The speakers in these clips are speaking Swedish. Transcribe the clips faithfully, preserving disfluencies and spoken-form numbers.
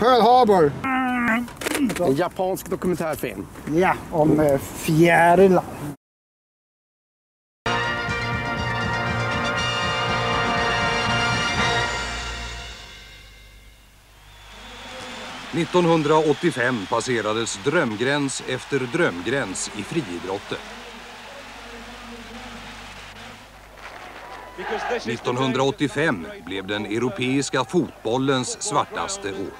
Pearl Harbor. En japansk dokumentärfilm. Ja, om eh, fjärilar. nittonhundraåttiofem passerades drömgräns efter drömgräns i friidrotten. nittonhundraåttiofem blev den europeiska fotbollens svartaste år.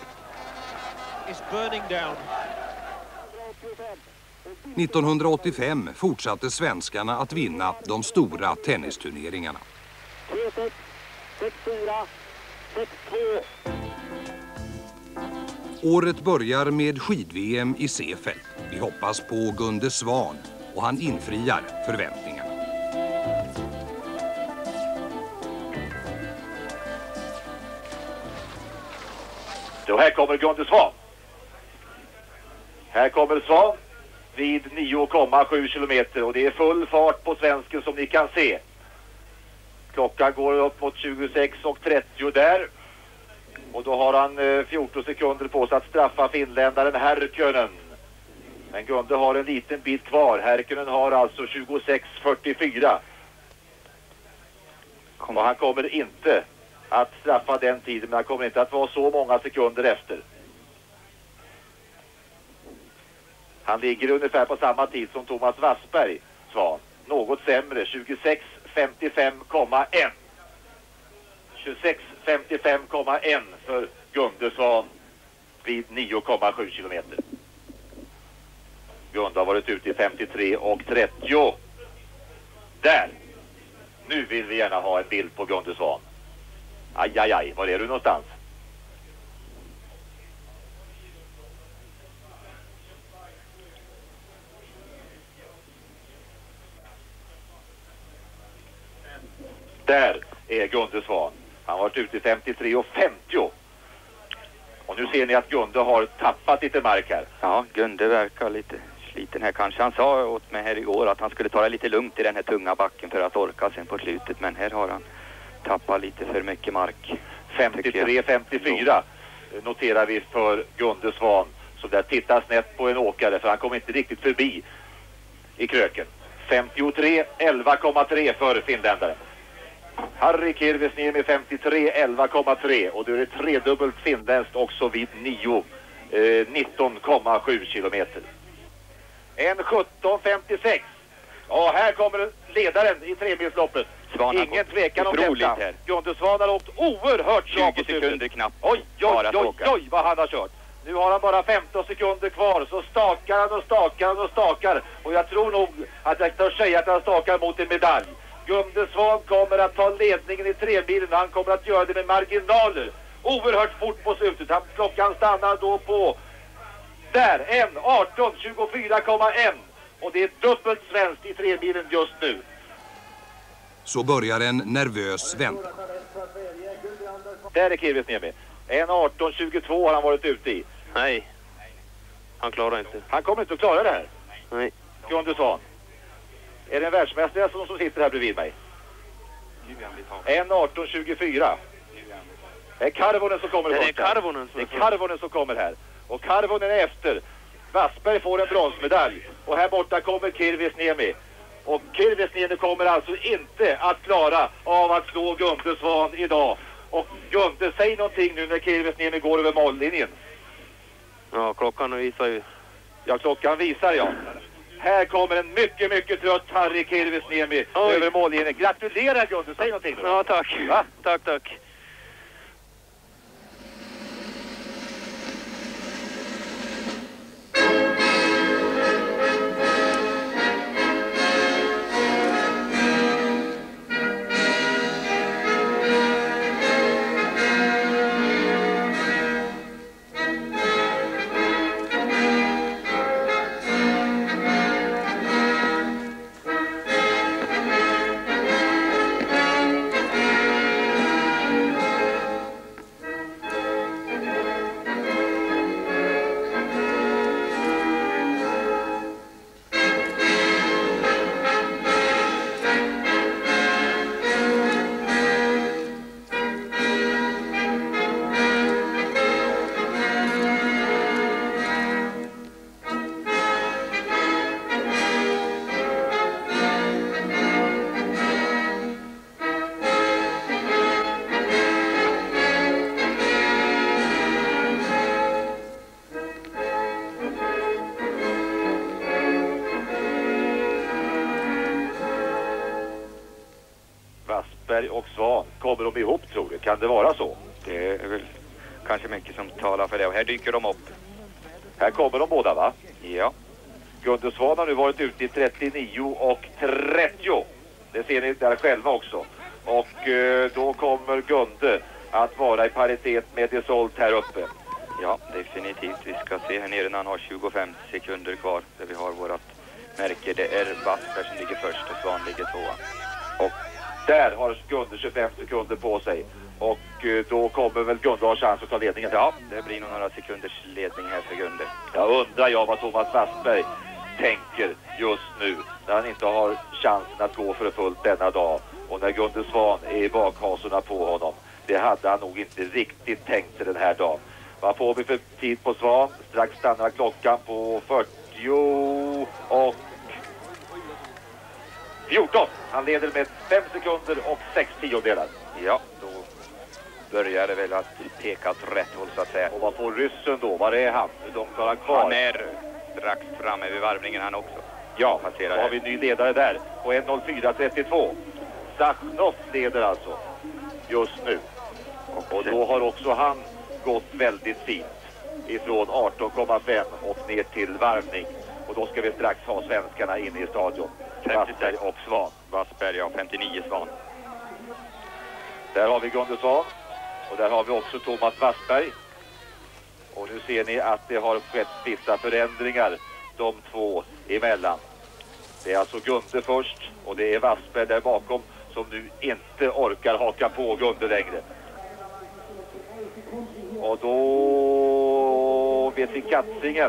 nittonhundraåttiofem fortsatte svenskarna att vinna de stora tennisturneringarna. Året börjar med skid-V M i Seefeld. Vi hoppas på Gunde Svan och han infriar förväntningarna. Så här kommer Gunde Svan. Här kommer Svan vid nio komma sju kilometer och det är full fart på svensken som ni kan se. Klockan går upp mot tjugosex och trettio där. Och då har han fjorton sekunder på sig att straffa finländaren Härkönen. Men Gunde har en liten bit kvar. Härkönen har alltså tjugosex fyrtiofyra. Och han kommer inte att straffa den tiden, men han kommer inte att vara så många sekunder efter. Han ligger ungefär på samma tid som Thomas Wassberg, Svan. Något sämre, tjugosex femtiofem komma ett. tjugosex femtiofem komma ett för Gunde Svan vid nio komma sju kilometer. Gunde har varit ute i femtiotre och trettio. Där! Nu vill vi gärna ha en bild på Gunde Svan. Aj, aj, aj. Var är du någonstans? Där är Gunde Svan. Han har varit ute i femtiotre och femtio. Och nu ser ni att Gunde har tappat lite mark här. Ja, Gunde verkar lite sliten här kanske. Han sa åt mig här igår att han skulle ta det lite lugnt i den här tunga backen för att orka sen på slutet. Men här har han tappat lite för mycket mark. femtiotre femtiofyra noterar vi för Gunde Svan. Så där tittar snett på en åkare för han kommer inte riktigt förbi i kröken. femtiotre elva komma tre för finländaren. Harry Kirvesniemi femtiotre elva komma tre och då är det tredubbelt finländskt också vid nio, eh, nitton komma sju kilometer. En sjutton femtiosex. Och här kommer ledaren i tremilsloppet. Ingen tvekan om detta. Här. Gunde Svan har åkt oerhört bra på tjugo sekunder knappt. Oj, oj, oj, oj, oj vad han har kört. Nu har han bara femton sekunder kvar. Så stakar han och stakar han och stakar. Och jag tror nog att jag törs säga att han stakar mot en medalj. Gunde Svan kommer att ta ledningen i tremilen och han kommer att göra det med marginaler. Oerhört fort på slutet. Han, klockan stannar då på där, en arton tjugofyra komma ett. Och det är dubbelt svenskt i tremilen just nu. Så börjar en nervös väntan. Där är Kirvesniemi. en arton tjugotvå har han varit ute i. Nej, han klarar inte. Han kommer inte att klara det här. Nej. Gunde Svan. Är det en världsmästare som, som sitter här bredvid mig? en arton tjugofyra. Det är Karvonen som kommer. Det är Karvonen som, det är Karvonen som kommer här. Och Karvonen är efter. Wassberg får en bronsmedalj. Och här borta kommer Kirvesniemi. Och Kirvesniemi kommer alltså inte att klara av att slå Gunde Svan idag. Och Gunde, säg någonting nu när Kirvesniemi går över mållinjen. Ja, klockan visar ju. Ja, klockan visar ja. Här kommer en mycket, mycket trött Harry Kirvesniemi över mållinjen. Gratulerar Gunde, säg någonting då. Ja, tack. Va? Tack, tack. Wassberg och Svan, kommer de ihop tror du? Kan det vara så? Det är väl kanske mycket som talar för det. Och här dyker de upp. Här kommer de båda va? Ja. Gunde Svan har nu varit ute i trettionio och trettio. Det ser ni där själva också. Och eh, då kommer Gunde att vara i paritet med Desolt här uppe. Ja, definitivt. Vi ska se här nere när han har tjugofem sekunder kvar. Där vi har vårat märke. Det är Wassberg som ligger först och Svan ligger tvåa. Och där har Gunde tjugofem sekunder på sig. Och eh, då kommer väl Gunde ha chans att ta ledningen. Ja, det blir nog några sekunders ledning här för Gunde. Jag undrar jag vad Thomas Wassberg tänker just nu när han inte har chansen att gå för fullt denna dag. Och när Gunde Svan är i bakhasorna på honom. Det hade han nog inte riktigt tänkt sig den här dagen. Vad får vi för tid på Svan? Strax stannar klockan på fyrtio och fjorton. Han leder med fem sekunder och sex tiondelar. Ja, då börjar det väl att peka åt rätt håll så att säga. Och vad får ryssen då? Var är han? De klarar kvar. Han är strax framme vid varvningen han också. Ja, passerar då har vi en ny ledare där på en noll fyra trettiotvå. Sachnov leder alltså just nu. Och då har också han gått väldigt fint ifrån arton komma fem och ner till varvning. Och då ska vi strax ha svenskarna inne i stadion. Wassberg och Svan. Wassberg, ja, femtionio Svan. Där har vi Gunde Svan. Och där har vi också Thomas Wassberg. Och nu ser ni att det har skett vissa förändringar de två emellan. Det är alltså Gunde först och det är Wassberg där bakom som nu inte orkar haka på Gunde längre. Och då vet vi Katzingen.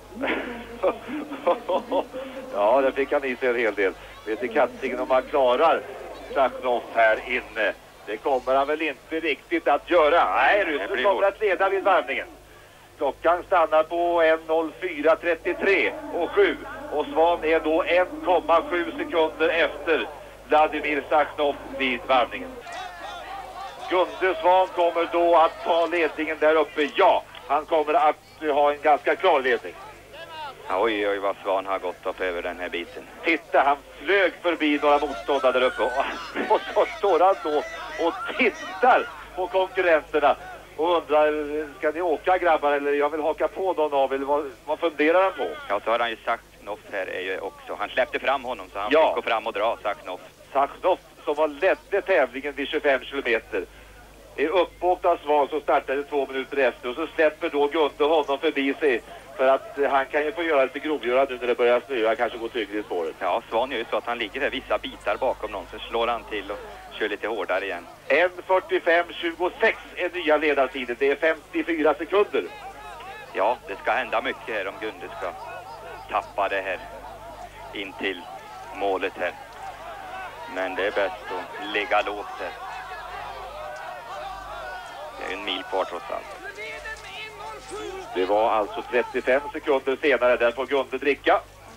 Ja, där fick han i sig en hel del. Vet vi Katzingen om han klarar Sachnov här inne. Det kommer han väl inte riktigt att göra. Nej, ryssen kommer att leda vid varvningen. Klockan stannar på en noll fyra trettiotre och sju. Och Svan är då en komma sju sekunder efter Vladimir Sachnov vid varvningen. Gunde Svan kommer då att ta ledningen där uppe. Ja, han kommer att ha en ganska klar ledning. Oj, oj, vad Svan har gått upp över den här biten. Titta, han flög förbi några motståndare där uppe. Och så står han då och tittar på konkurrenterna. Och undrar, ska ni åka grabbar eller jag vill haka på någon av eller vad, vad funderar han på? Ja, så har han ju Sachnov här är ju också. Han släppte fram honom så han ja. fick gå fram och dra Sachnov. Sachnov som har ledde tävlingen vid tjugofem kilometer. Är uppåkt av Svan som startade två minuter efter och så släpper då Gunde honom förbi sig. För att han kan ju få göra lite grovgöra nu när det börjar snöa, kanske gå tyngre i spåret. Ja, Svan gör ju så att han ligger där vissa bitar bakom någon, så slår han till och kör lite hårdare igen. en fyrtiofem tjugosex är nya ledartiden, det är femtiofyra sekunder. Ja, det ska hända mycket här om Gunde ska tappa det här in till målet här. Men det är bäst att ligga lågt där. Det är en mil kvar trots allt. Det var alltså trettiofem sekunder senare, där får Gunde dricka.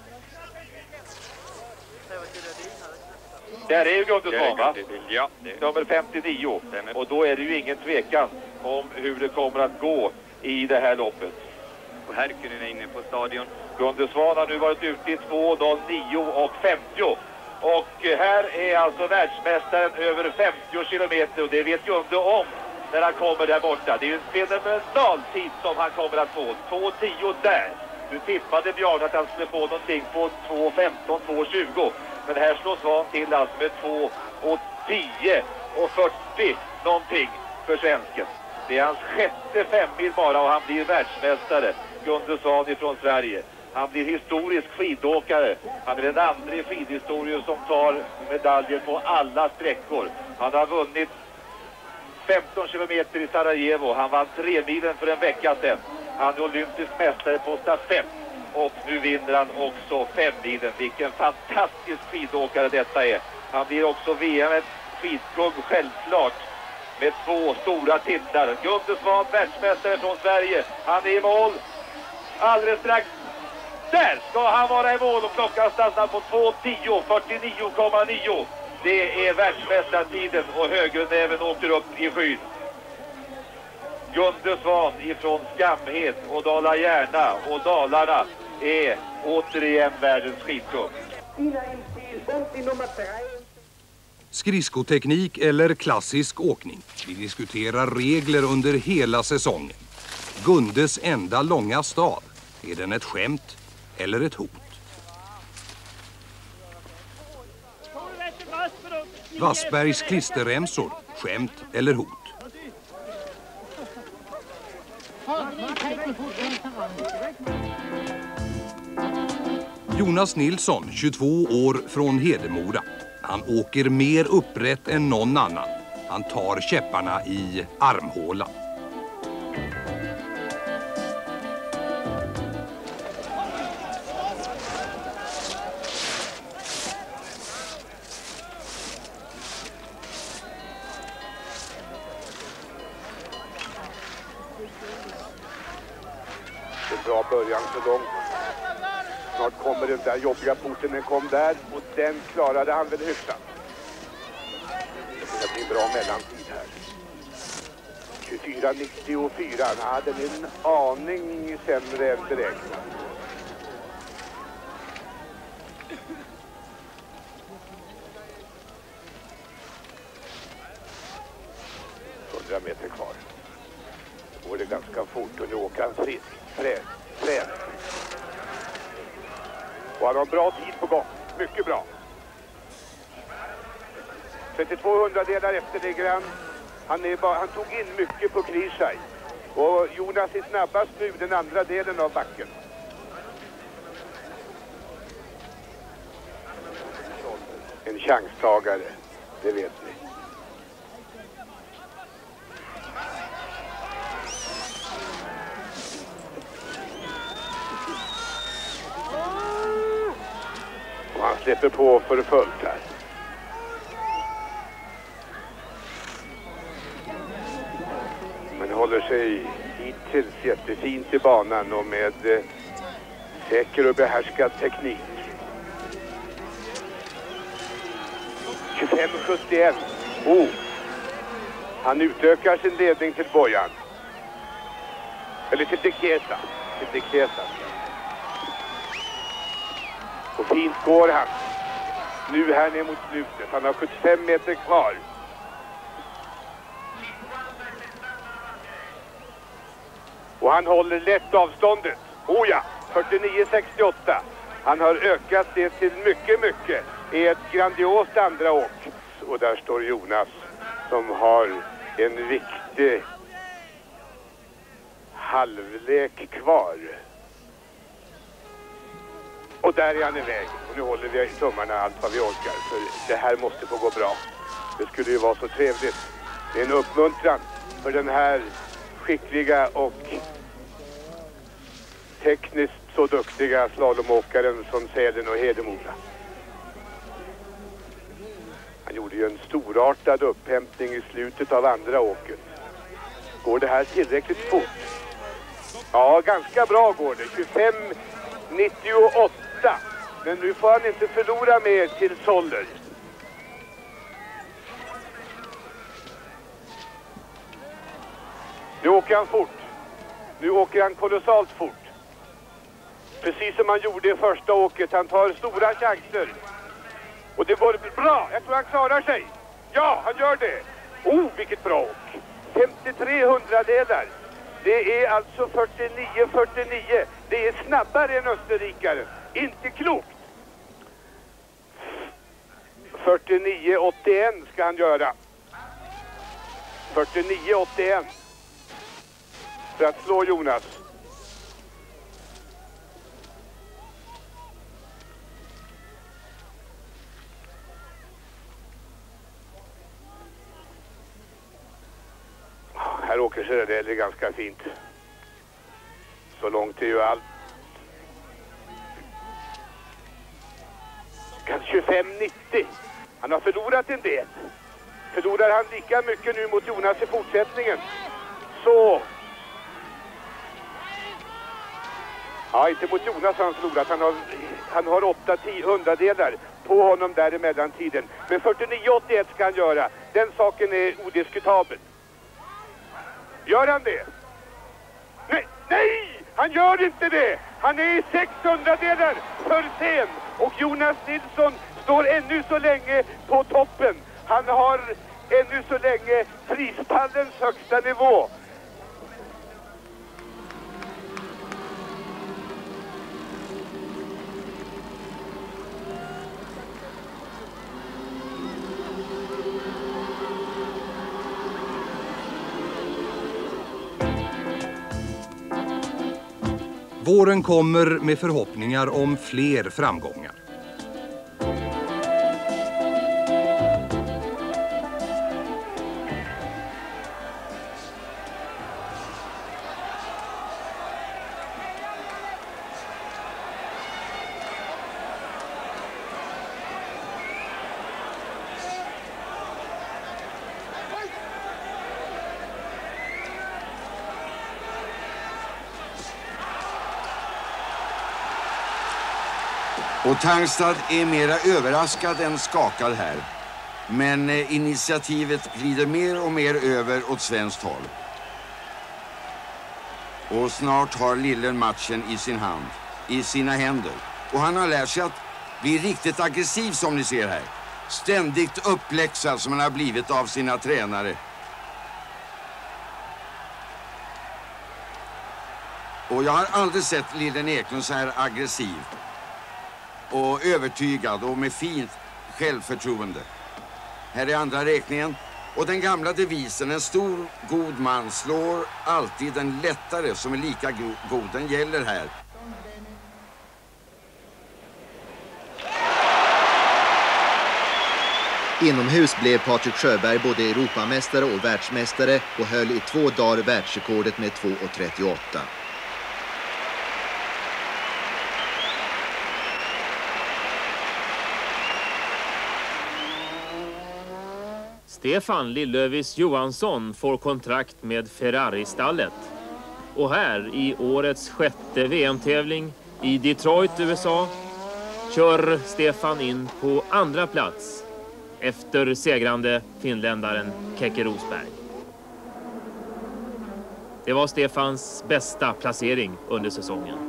Där är ju Gunde Svan, va? Ja, det nummer femtionio. Stämmer. Och då är det ju ingen tvekan om hur det kommer att gå i det här loppet. Och Härkunen är inne på stadion. Gunde Svan har nu varit ute i två noll nio och femtio. Och här är alltså världsmästaren över femtio kilometer och det vet Gunde om när han kommer där borta. Det är ju en fenomenal tid som han kommer att få. två tio där. Nu tippade Björn att han skulle få någonting på två femton två tjugo. Men här slår Svan till alltså med två tio och fyrtio någonting för svensken. Det är hans sjätte femmil bara och han blir världsmästare. Gunde Svan ifrån Sverige. Han blir historisk skidåkare. Han är den andra i skidhistorien som tar medaljer på alla sträckor. Han har vunnit femton kilometer i Sarajevo. Han vann tre milen för en vecka sedan. Han är olympisk mästare på stafett. Och nu vinner han också fem milen. Vilken fantastisk skidåkare detta är. Han blir också V M-ett skidkung självklart. Med två stora titlar. Gunde Svan, världsmästare från Sverige. Han är i mål. Alldeles strax. Där ska han vara i mål och klockan stannar på två tio fyrtionio komma nio. Det är världsmästartiden och högernäven åker upp i skyn. Gunde Svan ifrån Skamhed och Dala-Järna och Dalarna är återigen världens skidkung. Skridskoteknik eller klassisk åkning. Vi diskuterar regler under hela säsongen. Gundes enda långa stav. Är den ett skämt eller ett hot? Wassbergs klisterremsor. Skämt eller hot? Jonas Nilsson, tjugotvå år, från Hedemora. Han åker mer upprätt än någon annan. Han tar käpparna i armhålan. Det är bra början så långt. Snart kommer den där jobbiga porten, den kom där och den klarade han väl hyfsat. Det blir en bra mellantid här. tjugofyra nittiofyra, han hade en aning sämre än beräknat. hundra meter kvar. Då går det ganska fort och nu åker han frisk. Frä, frä. Och han har en bra tid på gång. Mycket bra. trettiotvå hundradelar efter ligger han. Han, är bara, han tog in mycket på Krishaj. Och Jonas är snabbast nu den andra delen av backen. En chanstagare, det vet ni. Och han släpper på för fullt här. Men håller sig hittills jättefint i banan och med eh, säker och behärskad teknik. tjugofem sjuttioett. Oh. Han utökar sin ledning till Bojan. Eller till Deketa. Till Deketa. Och fint går han. Nu här ner mot slutet. Han har sjuttiofem meter kvar. Och han håller lätt avståndet. Oh ja, fyrtionio sextioåtta. Han har ökat det till mycket, mycket. I ett grandiost andra åk. Och där står Jonas som har en viktig halvlek kvar. Och där är han iväg. Och nu håller vi tummarna allt vad vi orkar. För det här måste få gå bra. Det skulle ju vara så trevligt. Det är en uppmuntran för den här skickliga och tekniskt så duktiga slalomåkaren från Sälen och Hedemora. Han gjorde ju en storartad upphämtning i slutet av andra åket. Går det här tillräckligt fort? Ja, ganska bra går det. tjugofem nittioåtta. Men nu får han inte förlora mer till Soller. Nu åker han fort. Nu åker han kolossalt fort. Precis som han gjorde i första åket. Han tar stora chanser. Och det går bra. Jag tror han klarar sig. Ja, han gör det. Oh, vilket bra åk. femtiotre hundradelar. Det är alltså fyrtionio fyrtionio. Det är snabbare än österrikaren. Inte klokt. fyrtionio åttioett ska han göra. fyrtionio åttioett. För att slå Jonas. Här åker sig det är ganska fint. Så långt är ju allt. tjugofem nittio. Han har förlorat en del. Förlorar han lika mycket nu mot Jonas i fortsättningen. Så. Ja, inte mot Jonas har han förlorat. Han har, han har åtta hundradelar på honom däremellan tiden. Men fyrtionio åttioett ska han göra. Den saken är odiskutabel. Gör han det? Nej, nej! Han gör inte det! Han är i sexhundradelar för sen. Och Jonas Nilsson står ännu så länge på toppen Han har ännu så länge prispallens högsta nivå. Våren kommer med förhoppningar om fler framgångar. Och Tangstad är mera överraskad än skakad här. Men eh, initiativet glider mer och mer över åt svenskt håll. Och snart har Lillen matchen i sin hand, i sina händer. Och han har lärt sig att bli riktigt aggressiv som ni ser här. Ständigt uppläxad som han har blivit av sina tränare. Och jag har aldrig sett Lillen Eklund så här aggressiv. Och övertygad och med fint självförtroende. Här är andra räkningen. Och den gamla devisen, en stor god man slår alltid den lättare som är lika go god. Den gäller här. Inomhus blev Patrik Sjöberg både Europamästare och världsmästare och höll i två dagar världsrekordet med två trettioåtta. Stefan Lillövis Johansson får kontrakt med Ferrari-stallet. Och här i årets sjätte V M-tävling i Detroit, U S A, kör Stefan in på andra plats efter segrande finländaren Keke Rosberg. Det var Stefans bästa placering under säsongen.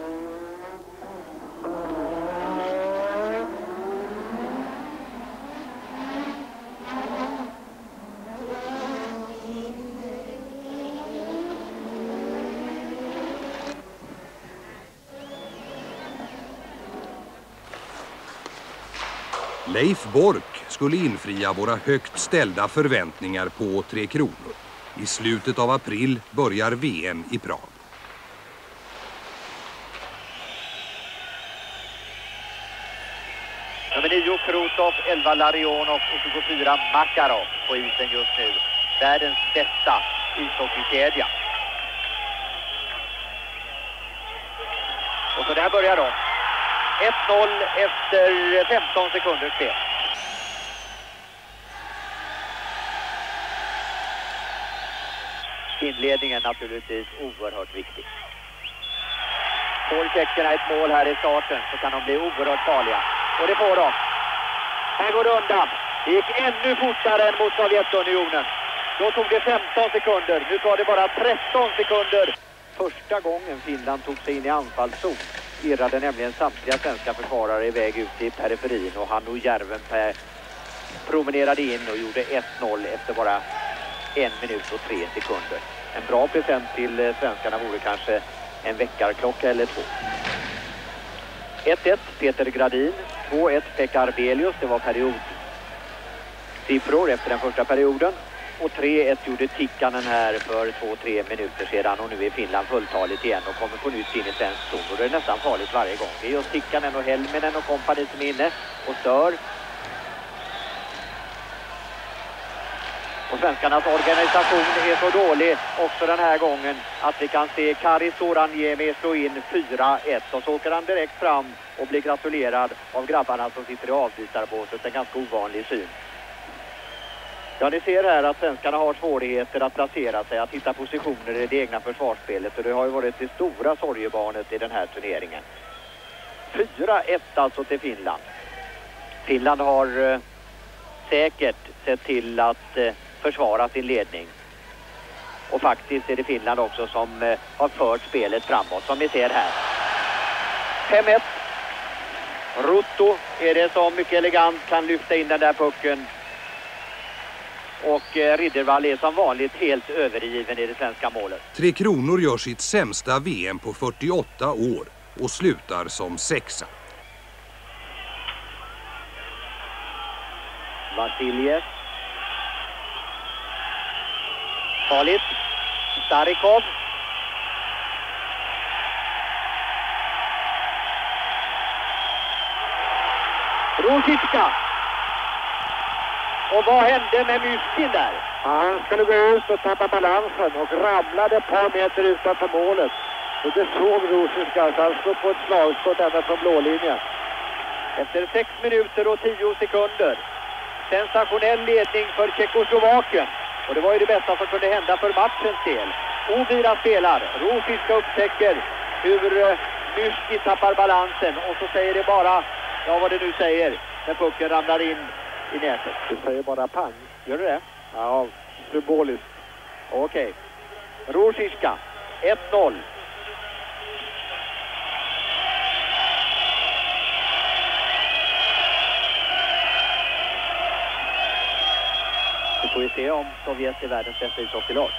Leif Bork skulle infria våra högt ställda förväntningar på Tre Kronor. I slutet av april börjar V M i Prag. Nummer nio Krutov, elva Larionov och tjugofyra Makarov på isen just nu. Världens bästa ishockeykedja. Och så där börjar de. ett noll efter femton sekunder spel. Inledningen naturligtvis oerhört viktig. Får tjeckerna ett mål här i starten så kan de bli oerhört farliga. Och det får de. Här går det undan. Det gick ännu fortare än mot Sovjetunionen. Då tog det femton sekunder. Nu tar det bara tretton sekunder. Första gången Finland tog sig in i anfallszon irrade nämligen samtliga svenska försvarare iväg ut i periferin och han och Järven promenerade in och gjorde ett noll efter bara en minut och tre sekunder. En bra present till svenskarna vore kanske en väckarklocka eller två. ett ett Peter Gradin, två ett Pekka Arbelius, det var periodsiffror efter den första perioden. Och tre ett gjorde Tikkanen här för två tre minuter sedan och nu är Finland fulltaligt igen och kommer på nytt in i svensk zon och det är nästan farligt varje gång. Det är just Tikkanen och Helminen och kompani som är inne och stör. Och svenskarnas organisation är så dålig också den här gången att vi kan se Kari Soranjemi slå in fyra ett och så åker han direkt fram och blir gratulerad av grabbarna som sitter i avbytarbåset. En ganska ovanlig syn. Ja, ni ser här att svenskarna har svårigheter att placera sig, att hitta positioner i det egna försvarsspelet och det har ju varit det stora sorgebarnet i den här turneringen. fyra ett alltså till Finland. Finland har eh, säkert sett till att eh, försvara sin ledning. Och faktiskt är det Finland också som eh, har fört spelet framåt, som ni ser här. fem ett. Rutto är det som mycket elegant kan lyfta in den där pucken Och eh, Riddervall är som vanligt helt övergiven i det svenska målet. Tre Kronor gör sitt sämsta V M på fyrtioåtta år och slutar som sexa. Vasiljev. Farligt. Starikov. Rosicka. Och vad hände med Myskin där? Han skulle gå ut och tappa balansen och ramlade ett par meter utanför målet. Och det såg Rosicka, så han slog på ett slagskott ända från blålinjen. Efter sex minuter och tio sekunder. Sensationell ledning för Tjeckoslovakien. Och det var ju det bästa som kunde hända för matchens del. Ovira spelar. Rosicka upptäcker hur uh, Myskin tappar balansen. Och så säger det bara, ja vad det nu säger, när pucken ramlar in i nätet. Du säger bara pang. Gör du det? Ja, symboliskt. Okej. Okay. Rosicka. ett noll. Nu får vi se om Sovjet är världens bästa ishockeylag.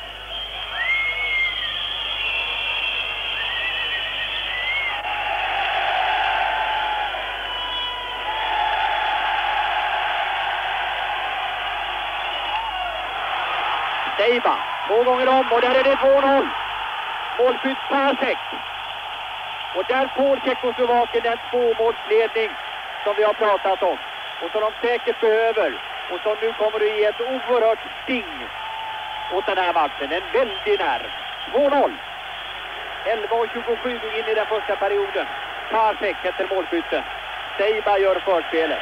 Seiba, två gånger om och där är det två noll. Målskytt Pasek. Och där får Tjeckoslovakien en tvåmålsledning som vi har pratat om. Och som de säkert behöver. Och som nu kommer att ge ett oerhört sting åt den här matchen. En väldig nerv. två noll. elva och tjugosju in i den första perioden. Pasek heter målskytten. Seiba gör förspelet.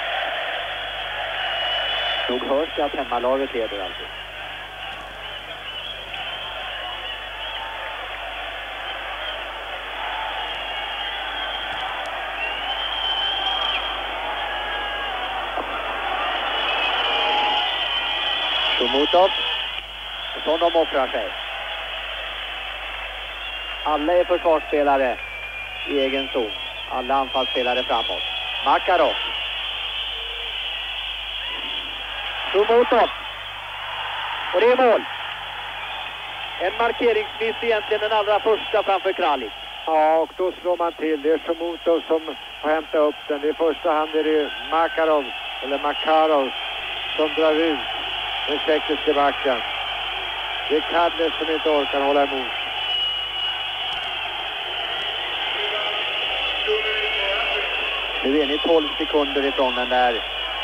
Nog hörs det att hemmalaget leder alltså. Motov. Och så de offrar sig. Alla är försvarsspelare i egen zon. Alla anfallsspelare framåt. Makarov. Motov. Och det är mål. En markeringsmiss egentligen den allra första framför Kralik. Ja, och då slår man till. Det är Somotov som har hämtat upp den. I första hand är det Makarov, eller Makarov, som drar ut den tjeckiska backen. Det är Kadlev som inte orkar hålla emot. Nu är ni tolv sekunder ifrån den där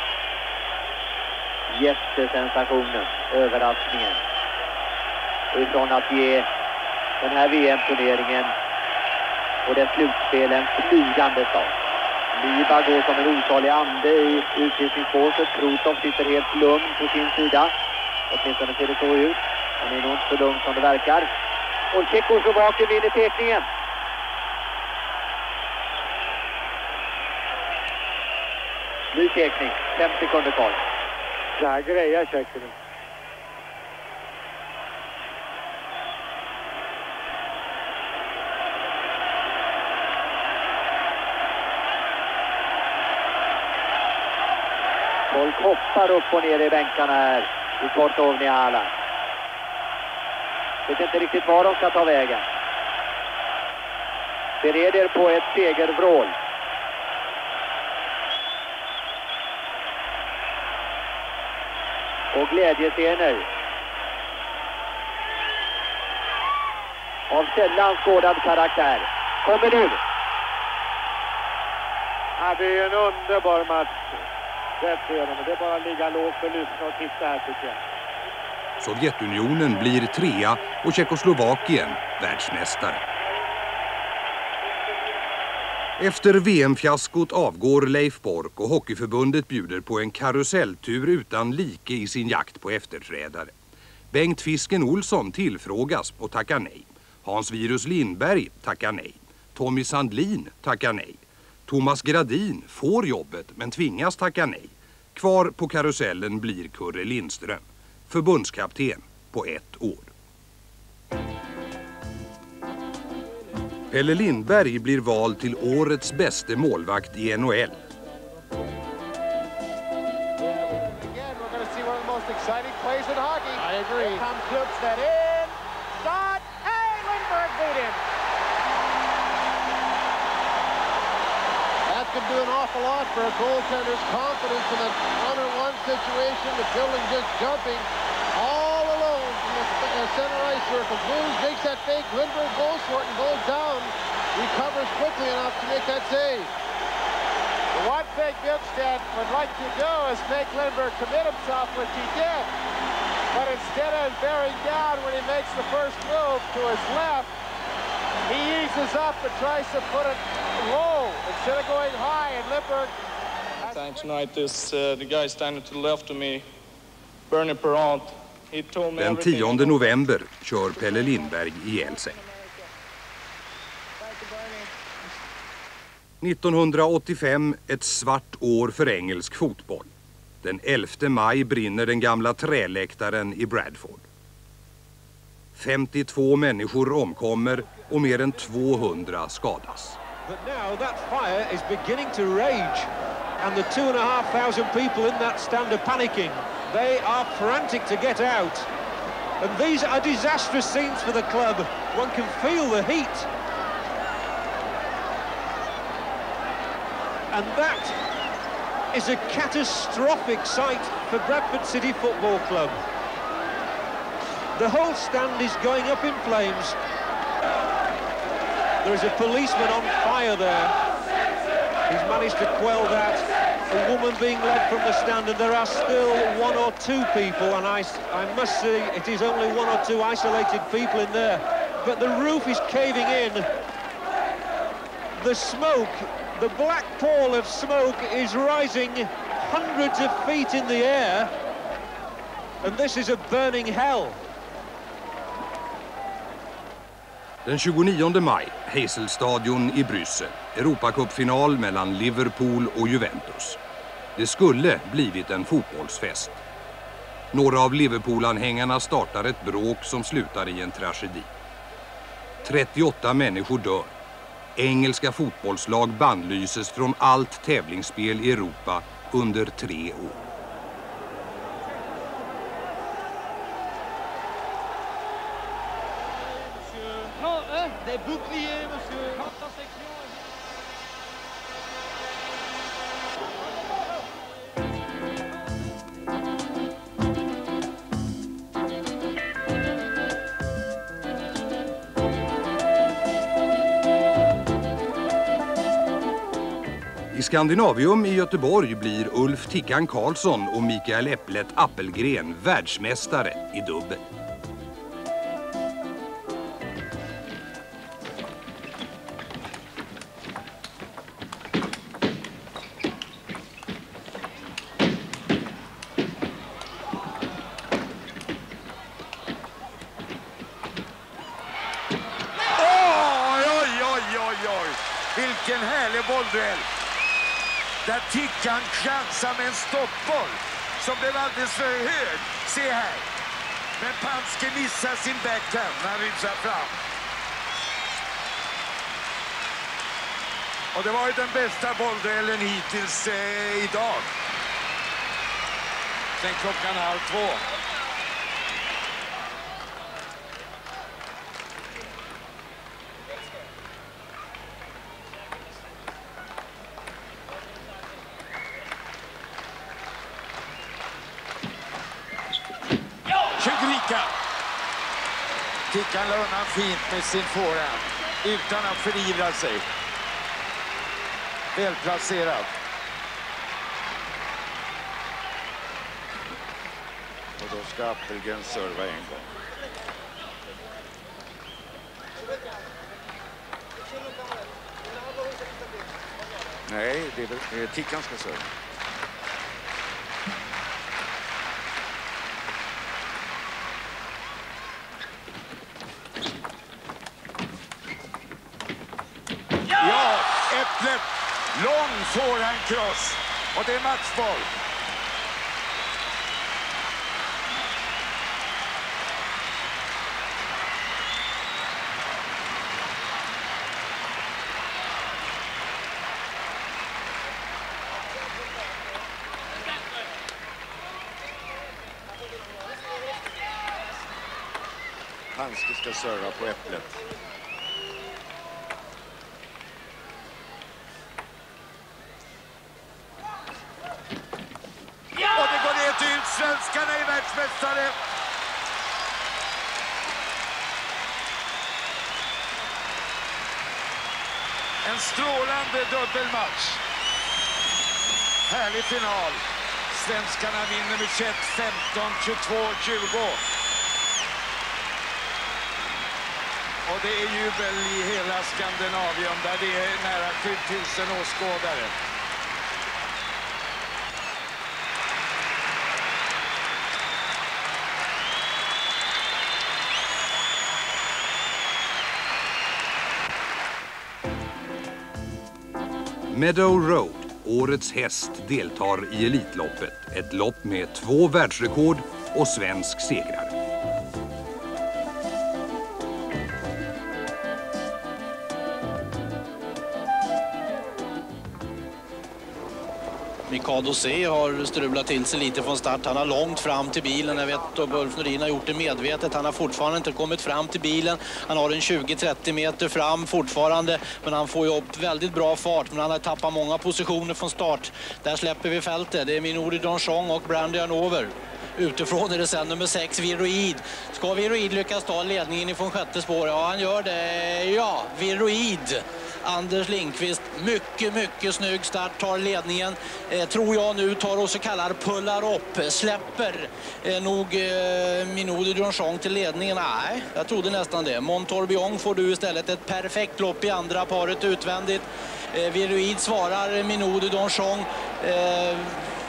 jättesensationen, överraskningen. Och ifrån att ge den här V M-turneringen och dess slutspel en flygande start. Liba går som en otalig ande i utvisningsbåset. Krotov sitter helt lugn på sin sida. Åtminstone ser det så ut. Han är nog inte så lugn som det verkar. Och Tjeckoslovakien vinner tekningen. Ny tekning. Fem sekunder kvar. Det här grejer Tjeckien. Folk hoppar upp och ner i bänkarna här i Portovniala. Vet inte riktigt var de ska ta vägen. Bereder på ett segervrål. Och glädjescener. Av sällan skådad karaktär. Kommer nu. Ja, det är en underbar match. Det är bara att ligga lågt och lyssna och titta här tycker jag. Sovjetunionen blir trea och Tjeckoslovakien världsmästare. Efter V M-fiaskot avgår Leif Bork och Hockeyförbundet bjuder på en karuselltur utan like i sin jakt på efterträdare. Bengt Fisken Olsson tillfrågas och tackar nej. Hans Virus Lindberg tackar nej. Tommy Sandlin tackar nej. Thomas Gradin får jobbet men tvingas tacka nej. Kvar på karusellen blir Kurre Lindström, förbundskapten på ett år. Pelle Lindberg blir vald till årets bäste målvakt i N H L. Again, we're going to see one of the most exciting plays agree. Comes Lundstedt in. Shot. Hey, Lindberg beat him. That could do an awful lot for a goaltender's confidence in a one-on-one situation. The building just jumping all alone from the uh, center ice circle. Blues makes that fake. Lindberg goes for it and goes down. Recovers quickly enough to make that save. The one thing Bjorkstad would like to do is make Lindberg commit himself, which he did. But instead of bearing down when he makes the first move to his left, he eases up and tries to put it low instead of going high. And Lindberg... Time tonight is uh, the guy standing to the left of me, Bernie Perrant. He told me Den tionde november kör Pelle Lindberg ihjäl sig. nittonhundraåttiofem, ett svart år för engelsk fotboll. Den elfte maj brinner den gamla träläktaren i Bradford. femtiotvå människor omkommer och mer än tvåhundra skadas. But now that fire is beginning to rage, and the two and a half thousand people in that stand are panicking. They are frantic to get out. And these are disastrous scenes for the club. One can feel the heat. And that is a catastrophic sight for Bradford City Football Club. The whole stand is going up in flames. There is a policeman on fire there. He's managed to quell that. A woman being led from the stand, and there are still one or two people, and I, I must say it is only one or two isolated people in there. But the roof is caving in. The smoke, the black pall of smoke is rising hundreds of feet in the air, and this is a burning hell. Den tjugonionde maj, Hazelstadion i Bryssel. Europacupfinal mellan Liverpool och Juventus. Det skulle blivit en fotbollsfest. Några av Liverpool-anhängarna startar ett bråk som slutar i en tragedi. trettioåtta människor dör. Engelska fotbollslag bannlyses från allt tävlingsspel i Europa under tre år. I Skandinavium i Göteborg blir Ulf Tickan Karlsson och Mikael Äpplet Appelgren världsmästare i dubbel. Vilken härlig bollduell. Där Tickan chansar med en stoppboll som blev alldeles för hög. Se här. Men Panske missar sin backhand när han rusar fram. Och det var ju den bästa bollduellen hittills eh, idag. Sen klockan halv två. Tickan la undan fint med sin forehand utan att förivra sig. Välplacerad. Och då ska Appelgren serva en gång. Nej, det är väl Tickan ska serva. Lång forehandcross och det är matchboll. svensk ska serva på äpplet. Och det går ner till svenskarna i världsmästare. En strålande dubbelmatch. Härlig final. Svenskarna vinner med tjugoett femton, tjugotvå tjugo. Och det är jubel i hela Skandinavien där det är nära sjutusen åskådare. Meadow Road, årets häst, deltar i Elitloppet. Ett lopp med två världsrekord och svensk segrare. Mikado C har strulat till sig lite från start. Han har långt fram till bilen. Jag vet att Ulf Nordin har gjort det medvetet. Han har fortfarande inte kommit fram till bilen. Han har en tjugo trettio meter fram fortfarande. Men han får ju upp väldigt bra fart. Men han har tappat många positioner från start. Där släpper vi fältet. Det är Minori Donchong och Brandy Hanover. Utifrån är det sen nummer sex, Viroid. Ska Viroid lyckas ta ledningen ifrån sjätte spår? Ja, han gör det. Ja, Viroid. Anders Lindqvist, mycket, mycket snygg start, tar ledningen. Eh, tror jag nu tar och så kallar pullar upp, släpper eh, nog eh, Minori Donchong till ledningen. Nej, jag trodde nästan det. Montorbion får du istället ett perfekt lopp i andra paret utvändigt. Eh, Viroid svarar Minori Donchong. Eh,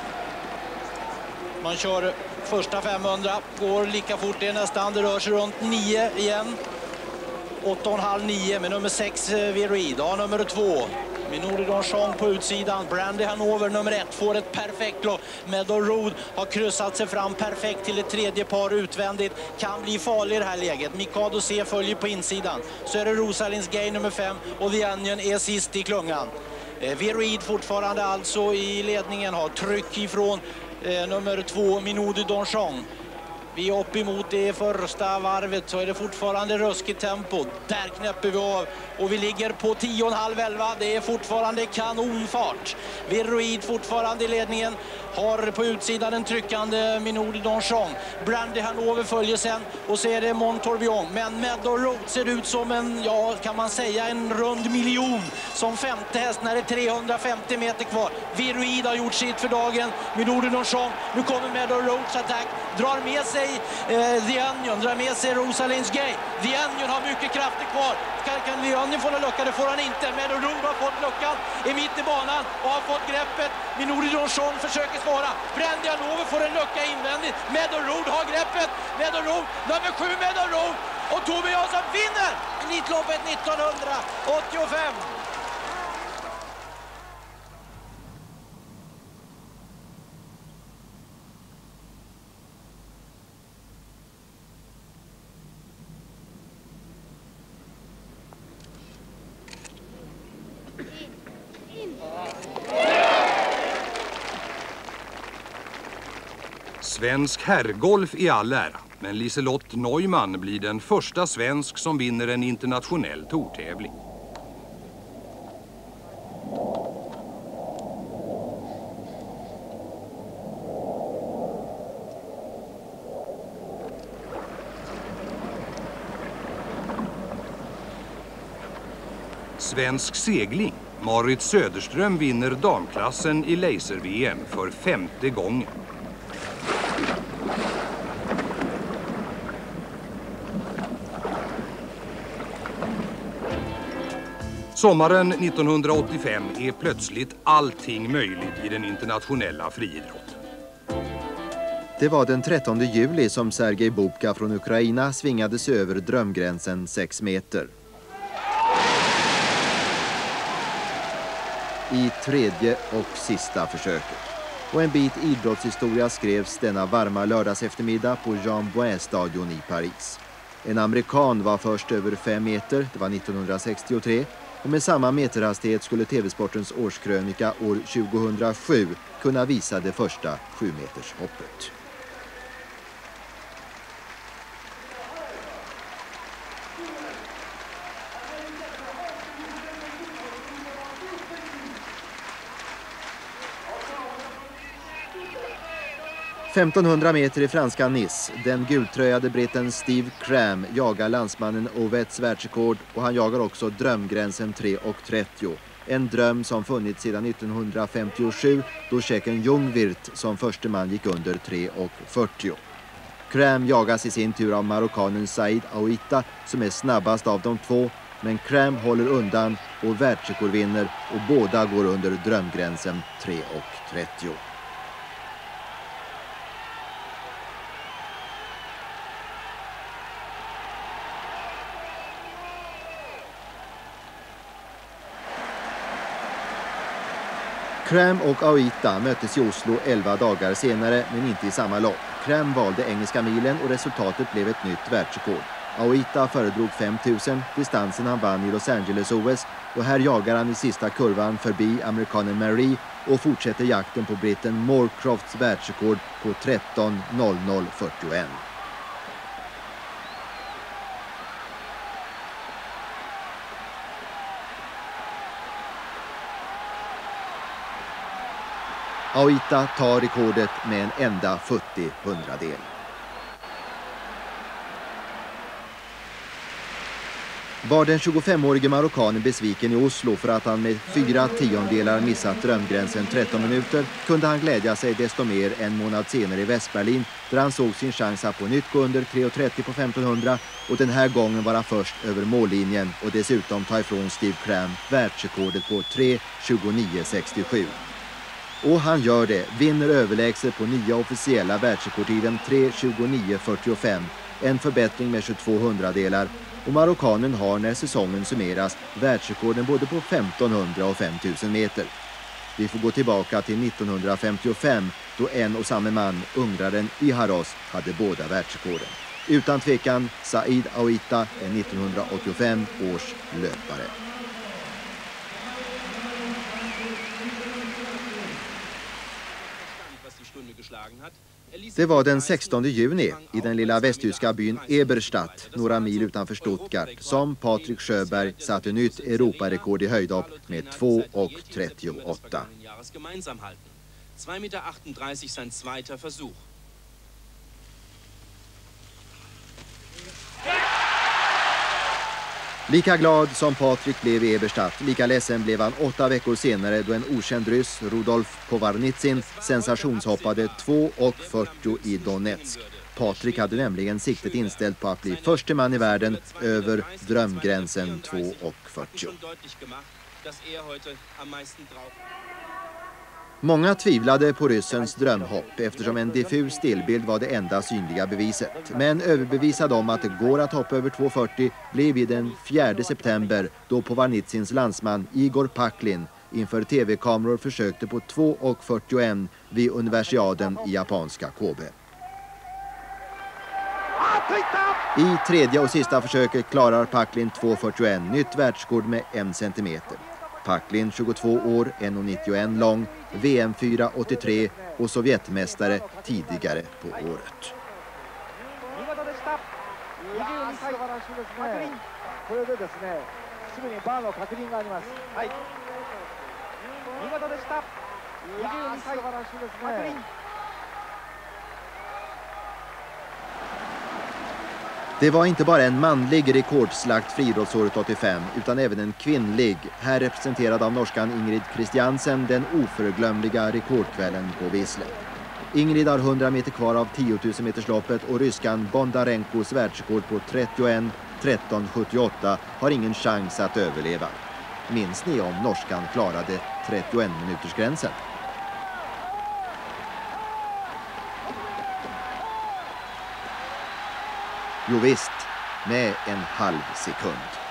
man kör första femhundra, går lika fort det nästan, det rör sig runt nio igen. åtta komma fem nio med nummer sex Viroid. Ja, nummer två Minori Donchong på utsidan. Brandy Hanover nummer ett får ett perfekt lopp. Meadow Road har kryssat sig fram perfekt till ett tredje par utvändigt. Kan bli farlig i det här läget. Mikado C följer på insidan. Så är det Rosalind's Gay nummer fem och The Onion är sist i klungan. Eh, Viroid fortfarande alltså i ledningen, har tryck ifrån eh, nummer två Minori Donchong. Vi är upp emot det första varvet, så är det fortfarande ruskigt tempo. Där knäpper vi av och vi ligger på tio komma fem elva. Det är fortfarande kanonfart. Viroid fortfarande i ledningen. Har på utsidan en tryckande Minori Donchong. Brandy Hanover följer sen och så är det Montorbion. Men Meadow Road ser ut som en, ja kan man säga, en rund miljon som femte häst när det är trehundrafemtio meter kvar. Viroid har gjort sitt för dagen. Minori Donchong, nu kommer Meadow Roads attack. Drar med sig eh, The Onion, drar med sig Rosalind's Gay. The Onion har mycket krafter kvar. Kan, kan The Onion få en lucka? Det får han inte. Meadow Road har fått luckan, är mitt i banan och har fått greppet. Minori Donchong försöker svara. Brandy Hanover får en lucka invändigt. Meadow Road har greppet. Meadow Road, nummer sju Meadow Road. Och Tove Jansson vinner Elitloppet nittonhundraåttiofem. Svensk herrgolf i all ära, men Liselott Neumann blir den första svensk som vinner en internationell tourtävling. Svensk segling. Marit Söderström vinner damklassen i laser-V M för femte gången. Sommaren nittonhundraåttiofem är plötsligt allting möjligt i den internationella friidrotten. Det var den trettonde juli som Sergej Bubka från Ukraina svingade sig över drömgränsen sex meter. I tredje och sista försöket. Och en bit idrottshistoria skrevs denna varma lördags eftermiddag på Jean Bouin-stadion i Paris. En amerikan var först över fem meter, det var nittonhundrasextiotre. Och med samma meterhastighet skulle tv-sportens årskrönika år tjugohundrasju kunna visa det första sju meters hoppet. femtonhundra meter i franska Nice. Den gultröjade britten Steve Cram jagar landsmannen Ovets världsrekord och han jagar också drömgränsen tre trettio. En dröm som funnits sedan nittonhundrafemtiosju då tjecken Jungwirth som förste man gick under tre fyrtio. Cram jagas i sin tur av marockanen Said Aouita som är snabbast av de två, men Cram håller undan och världsrekord vinner och båda går under drömgränsen tre trettio. Cram och Aouita möttes i Oslo elva dagar senare men inte i samma lopp. Cram valde engelska milen och resultatet blev ett nytt världsrekord. Aouita föredrog fem tusen, distansen han vann i Los Angeles O S, och här jagar han i sista kurvan förbi amerikanen Marie och fortsätter jakten på britten Moorcrofts världsrekord på tretton noll noll fyrtioett. Aouita tar rekordet med en enda futtig hundradel. Var den tjugofemårige marockanen besviken i Oslo för att han med fyra tiondelar missat drömgränsen tretton minuter kunde han glädja sig desto mer en månad senare i Västberlin där han såg sin chans att på nytt gå under tre trettio på femtonhundra och den här gången vara först över mållinjen och dessutom ta ifrån Steve Cram världsrekordet på tre tjugonio sextiosju. Och han gör det, vinner överlägset på nya officiella världsrekordtiden tre tjugonio fyrtiofem, en förbättring med tjugotvå hundradelar, och marockanen har när säsongen summeras världsrekorden både på femtonhundra och femtusen meter. Vi får gå tillbaka till nittonhundrafemtiofem då en och samma man, ungraren Iharos, hade båda världsrekorden. Utan tvekan Said Aouita är nittonhundraåttiofem års löpare. Det var den sextonde juni i den lilla västtyska byn Eberstadt, några mil utanför Stuttgart, som Patrik Sjöberg satte nytt Europarekord i höjdhopp med två trettioåtta. två Meter achtunddreißig sein zweiter Versuch. Lika glad som Patrik blev i Eberstadt, lika ledsen blev han åtta veckor senare då en okänd ryss, Rudolf Povarnitsin, sensationshoppade två fyrtio i Donetsk. Patrik hade nämligen siktet inställt på att bli första man i världen över drömgränsen två fyrtio. Många tvivlade på ryssens drömhopp eftersom en diffus stillbild var det enda synliga beviset. Men överbevisad om att det går att hoppa över två fyrtio blev vi den fjärde september då Povarnitsins landsman Igor Paklin inför tv-kameror försökte på två fyrtioett vid universiaden i japanska Kobe. I tredje och sista försöket klarar Paklin två fyrtioett, nytt världsrekord med en centimeter. Paklin, tjugotvå år, en nittioett lång, V M fyra åttiotre och Sovjetmästare tidigare på året. Det var inte bara en manlig rekordslakt friidrottsåret åttiofem utan även en kvinnlig, här representerad av norskan Ingrid Christiansen, den oförglömliga rekordkvällen på Vislen. Ingrid har hundra meter kvar av tiotusen metersloppet och ryskan Bondarenkos världsrekord på trettioett tretton sjuttioåtta har ingen chans att överleva. Minns ni om norskan klarade trettioett minutersgränsen? Jo visst, med en halv sekund.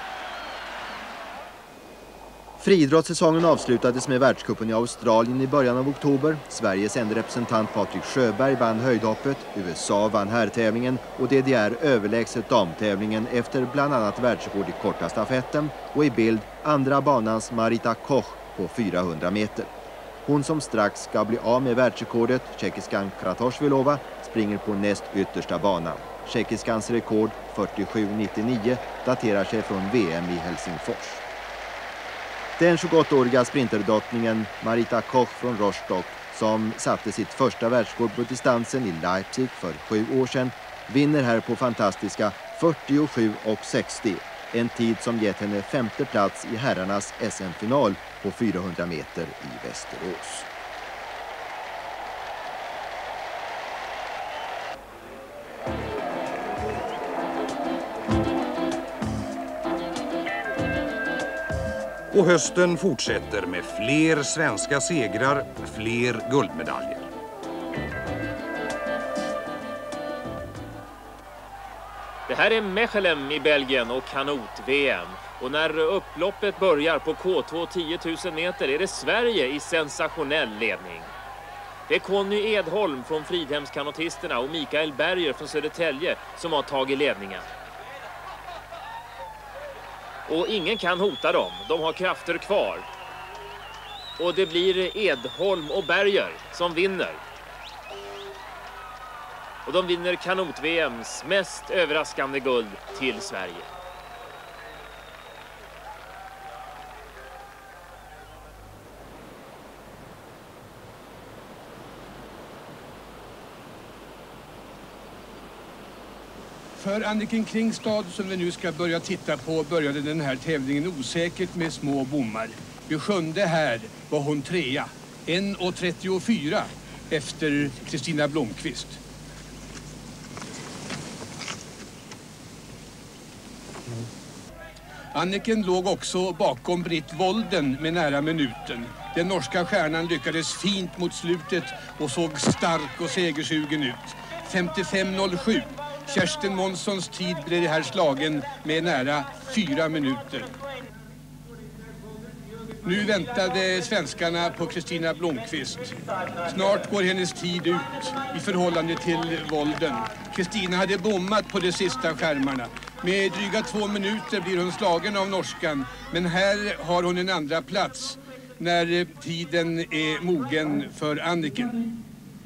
Friidrottssäsongen avslutades med världscupen i Australien i början av oktober. Sveriges enda representant Patrik Sjöberg vann höjdhoppet, U S A vann herrtävlingen och D D R överlägset damtävlingen efter bland annat världsrekord i korta stafetten och i bild andra banans Marita Koch på fyrahundra meter. Hon som strax ska bli av med världsrekordet, tjeckiskan Kratochvilova, springer på näst yttersta banan. Tjeckiskans rekord fyrtiosju nittionio daterar sig från V M i Helsingfors. Den tjugoåttaåriga sprinterdottningen Marita Koch från Rostock som satte sitt första världsrekord på distansen i Leipzig för sju år sedan, vinner här på fantastiska fyrtiosju och sextio. En tid som gett henne femte plats i herrarnas S M-final på fyrahundra meter i Västerås. Och hösten fortsätter med fler svenska segrar, fler guldmedaljer. Det här är Mechelen i Belgien och kanot-V M. Och när upploppet börjar på K två tio tusen meter är det Sverige i sensationell ledning. Det är Conny Edholm från Fridhemskanotisterna och Mikael Berger från Södertälje som har tagit ledningen. Och ingen kan hota dem, de har krafter kvar. Och det blir Edholm och Berger som vinner. Och de vinner kanot-V M:s mest överraskande guld till Sverige. För Anniken Kringstad, som vi nu ska börja titta på, började den här tävlingen osäkert med små bommar. Vid sjunde här var hon trea, en trettiofyra efter Kristina Blomqvist. Anniken låg också bakom Britt Wolden med nära minuten. Den norska stjärnan lyckades fint mot slutet och såg stark och segersugen ut. femtiofem noll sju. Kerstin Månssons tid blev det här slagen med nära fyra minuter. Nu väntade svenskarna på Kristina Blomqvist. Snart går hennes tid ut i förhållande till Wolden. Kristina hade bommat på de sista skärmarna. Med dryga två minuter blir hon slagen av norskan. Men här har hon en andra plats när tiden är mogen för Anniken.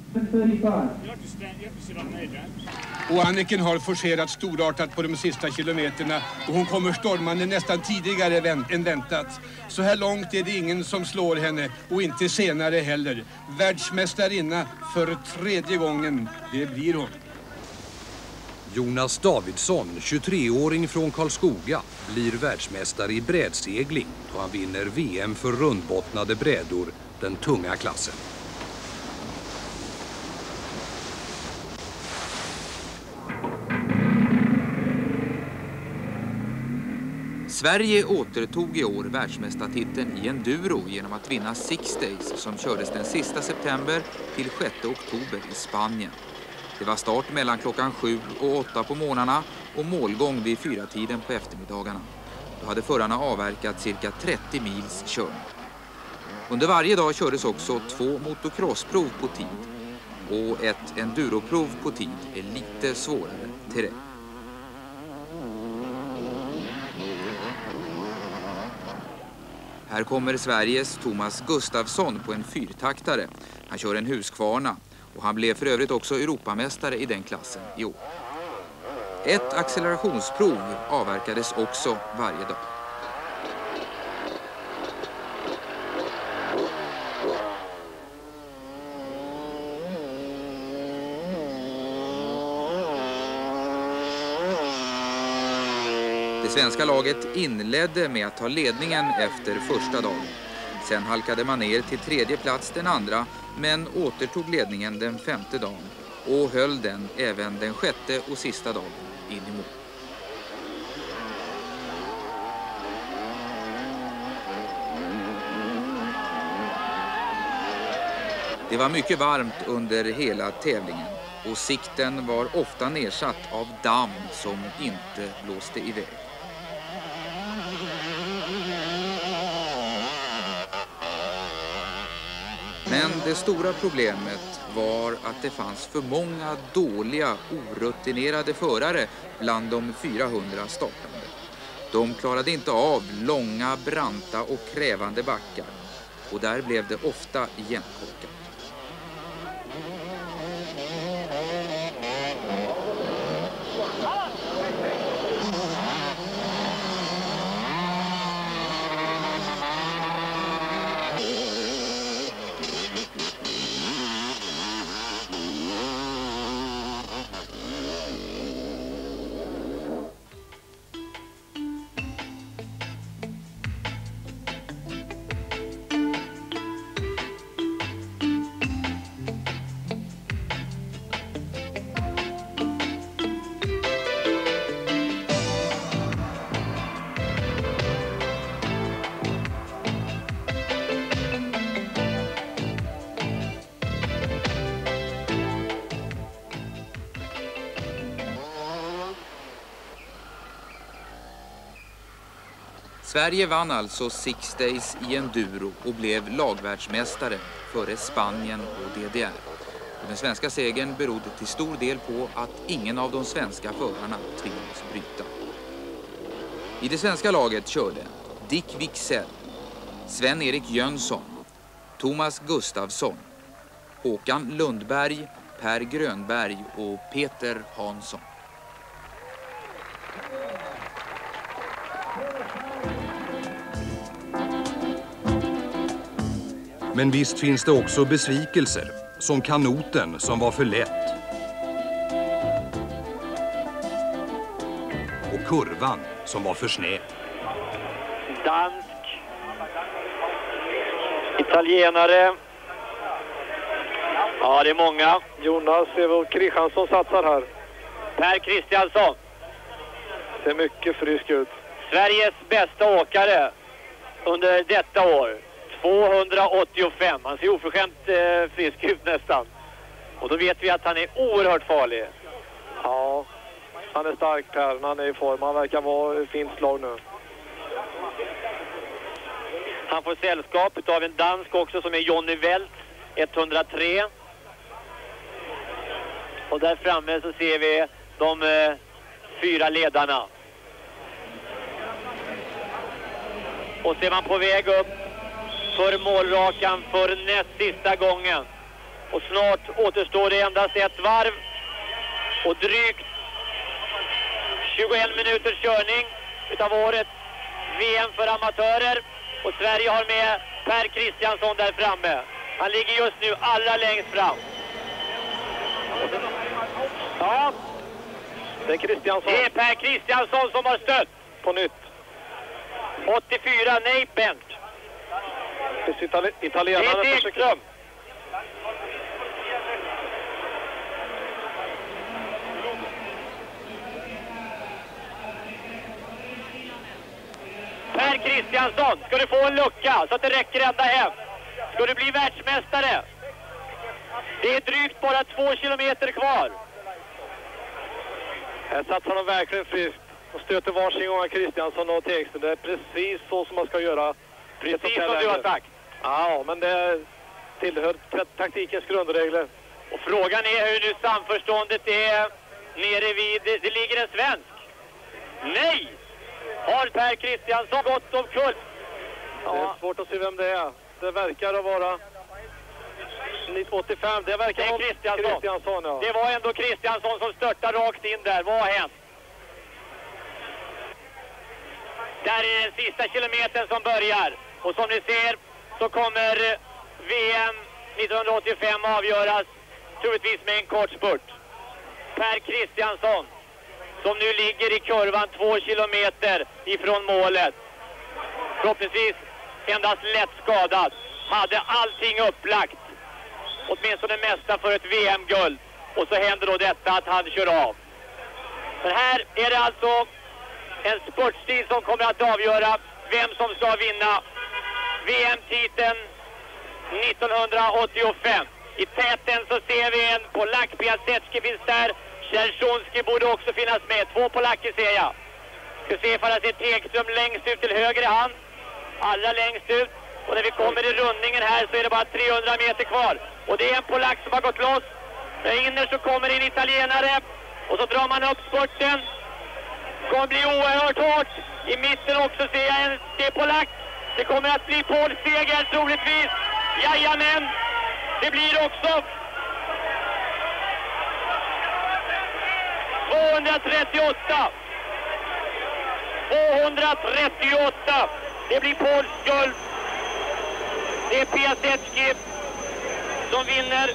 Och Anniken har forcerat storartat på de sista kilometerna och hon kommer stormande nästan tidigare vänt, än väntat. Så här långt är det ingen som slår henne och inte senare heller. Världsmästarinna för tredje gången, det blir hon. Jonas Davidsson, tjugotreåring från Karlskoga, blir världsmästare i brädsegling då han vinner V M för rundbottnade brädor, den tunga klassen. Sverige återtog i år världsmästartiteln i enduro genom att vinna Six Days som kördes den sista september till sjätte oktober i Spanien. Det var start mellan klockan sju och åtta på morgnarna och målgång vid fyra tiden på eftermiddagarna. Då hade förarna avverkat cirka trettio mils körning. Under varje dag kördes också två motocrossprov på tid och ett enduroprov på tid är lite svårare terräng. Här kommer Sveriges Thomas Gustafsson på en fyrtaktare. Han kör en Husqvarna och han blev för övrigt också Europamästare i den klassen i år. Ett accelerationsprov avverkades också varje dag. Det svenska laget inledde med att ta ledningen efter första dagen. Sen halkade man ner till tredje plats den andra, men återtog ledningen den femte dagen och höll den även den sjätte och sista dagen in i mål. Det var mycket varmt under hela tävlingen och sikten var ofta nedsatt av damm som inte blåste iväg. Men det stora problemet var att det fanns för många dåliga, orutinerade förare bland de fyrahundra startande. De klarade inte av långa, branta och krävande backar och där blev det ofta igenkorkat. Sverige vann alltså Six Days i enduro och blev lagvärldsmästare före Spanien och D D R. Och den svenska segern berodde till stor del på att ingen av de svenska förarna tvingades bryta. I det svenska laget körde Dick Wicksell, Sven-Erik Jönsson, Thomas Gustafsson, Håkan Lundberg, Per Grönberg och Peter Hansson. Men visst finns det också besvikelser, som kanoten som var för lätt. Och kurvan som var för snäv. Dansk. Italienare. Ja, det är många. Jonas Evo Kristiansson satsar här. Per Kristiansson. Ser mycket frisk ut. Sveriges bästa åkare under detta år. tvåhundraåttiofem. Han ser oförskämt eh, frisk ut nästan. Och då vet vi att han är oerhört farlig. Ja, han är stark Per. Han är i form. Han verkar vara i fint slag nu. Han får sällskap av en dansk också som är Johnny Welt, etthundratre. Och där framme så ser vi de eh, fyra ledarna. Och ser man på väg upp för målrakan för näst sista gången. Och snart återstår det endast ett varv. Och drygt tjugoen minuters körning utav årets V M för amatörer. Och Sverige har med Per Kristiansson där framme. Han ligger just nu allra längst fram. Ja, det är Kristiansson. Det är Per Kristiansson som har stött. På nytt. åttiofyra, nej Bent. Det är itali- italienare. Det är Ekström. Per Kristiansson, ska du få en lucka så att det räcker ända hem. Ska du bli världsmästare? Det är drygt bara två kilometer kvar. Här satsar de verkligen friskt. Och stöter varsin gång av Kristiansson och Tegström. Det är precis så som man ska göra. Precis som du har sagt. Ja, men det tillhör taktikens grundregler. Och frågan är hur nu samförståndet är nere vid... Det, det ligger en svensk. Nej! Har Per Kristiansson gått om kull? Ja. Det är svårt att se vem det är. Det verkar att vara åttiofem. Det verkar vara Kristiansson. Kristiansson ja. Det var ändå Kristiansson som störtade rakt in där. Vad har hänt? Där är den sista kilometern som börjar. Och som ni ser så kommer V M nittonhundraåttiofem avgöras troligtvis med en kort spurt. Per Kristiansson som nu ligger i kurvan två kilometer ifrån målet. Förhoppningsvis endast lätt skadad. Hade allting upplagt. Åtminstone det mesta för ett V M-guld. Och så händer då detta att han kör av. Men här är det alltså en spurtstil som kommer att avgöra vem som ska vinna V M-titeln nittonhundraåttiofem. I täten så ser vi en polack, Piasecki finns där. Czerszunski borde också finnas med. Två polacker ser jag. Ska se ifall jag ser Tegström längst ut till höger i hand. Allra längst ut. Och när vi kommer i rundningen här så är det bara trehundra meter kvar. Och det är en polack som har gått loss. Där inne så kommer en italienare. Och så drar man upp spurten. Det kommer bli oerhört hårt. I mitten också ser jag en det är polack. Det kommer att bli Pauls seger troligtvis. Jajamän. Det blir också. tvåhundratrettioåtta. tvåhundratrettioåtta. Det blir Pauls guld. Det är Piasecki som vinner.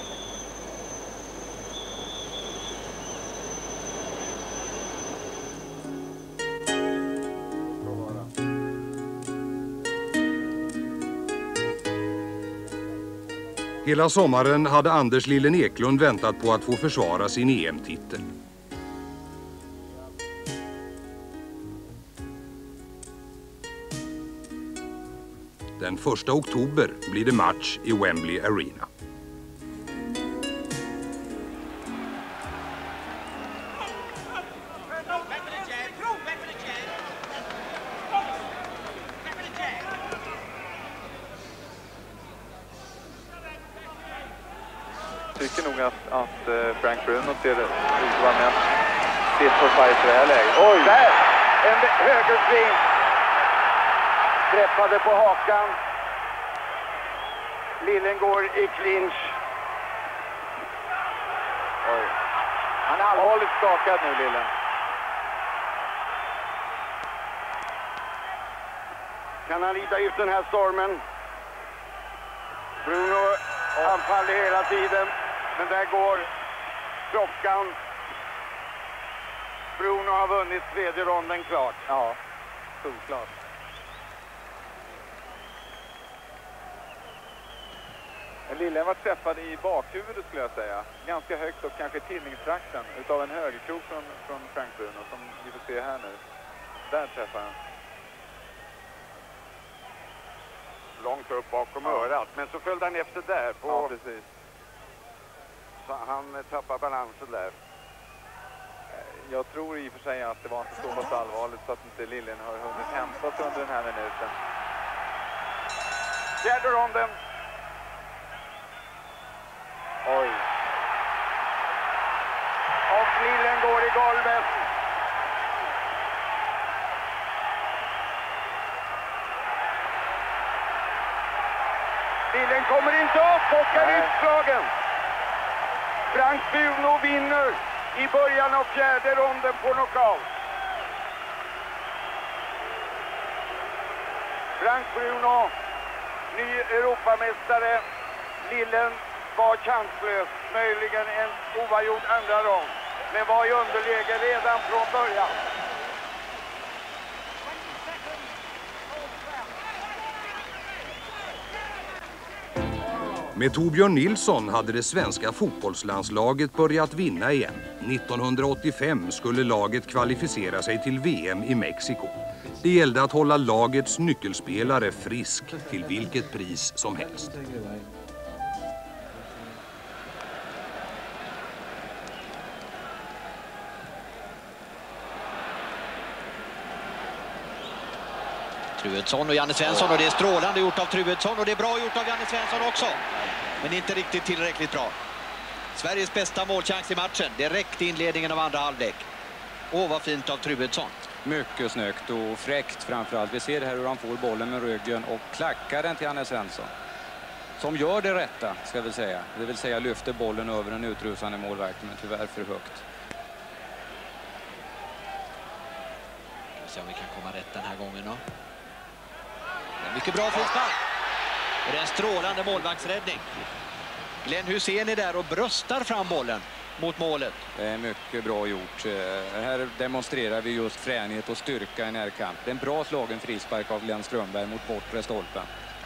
Hela sommaren hade Anders Lillen Eklund väntat på att få försvara sin E M-titel. Den första oktober blir det match i Wembley Arena. tycker nog att, att uh, Frank Bruno ser ut att vara mest fit for fight i det här läget. Oj! Där! En högersving. Träffade på hakan. Lillen går i clinch. Oj. Han är allvarligt skakad nu, Lillen. Kan han rida ut den här stormen? Bruno anfaller hela tiden, men där går klockan. Bruno har vunnit tredje ronden klart. Ja, solklart. Lillen var träffad i bakhuvudet skulle jag säga. Ganska högt upp, kanske tinningstrakten, utav en högerkrok från, från Frank Bruno som vi får se här nu. Där träffar han. Långt upp bakom ja. örat, men så följde han efter där på... Ja, precis. Så han tappar balansen där. Jag tror i och för sig att det var inte så pass allvarligt så att inte Lillen har hunnit hämta sig under den här minuten. Fjärde ronden. Oj. Och Lillen går i golvet. Lillen kommer inte upp och är utslagen. Frank Bruno vinner i början av fjärde ronden på knockout. Frank Bruno, ny Europamästare. Lillen var chanslös, möjligen en oavgjord andra rond, men var i underläge redan från början. Med Torbjörn Nilsson hade det svenska fotbollslandslaget börjat vinna igen. nittonhundraåttiofem skulle laget kvalificera sig till V M i Mexiko. Det gällde att hålla lagets nyckelspelare frisk till vilket pris som helst. Truedsson och Janne Svensson, och det är strålande gjort av Truedsson och det är bra gjort av Janne Svensson också. Men inte riktigt tillräckligt bra. Sveriges bästa målchans i matchen direkt i inledningen av andra halvlek. Åh, vad fint av Truedsson. Mycket snyggt och fräckt framförallt. Vi ser här hur han får bollen med ryggen och klackar den till Janne Svensson. Som gör det rätta, ska vi säga. Det vill säga lyfter bollen över en utrusande målvakt, men tyvärr för högt. Vi ser om vi kan komma rätt den här gången då. Mycket bra frispark. Och det är en strålande målvaktsräddning. Glenn Hussein är där och bröstar fram bollen mot målet. Det är mycket bra gjort. Här demonstrerar vi just fränhet och styrka i närkamp. Det är en bra slagen frispark av Glenn Strömberg mot bortre stolpen.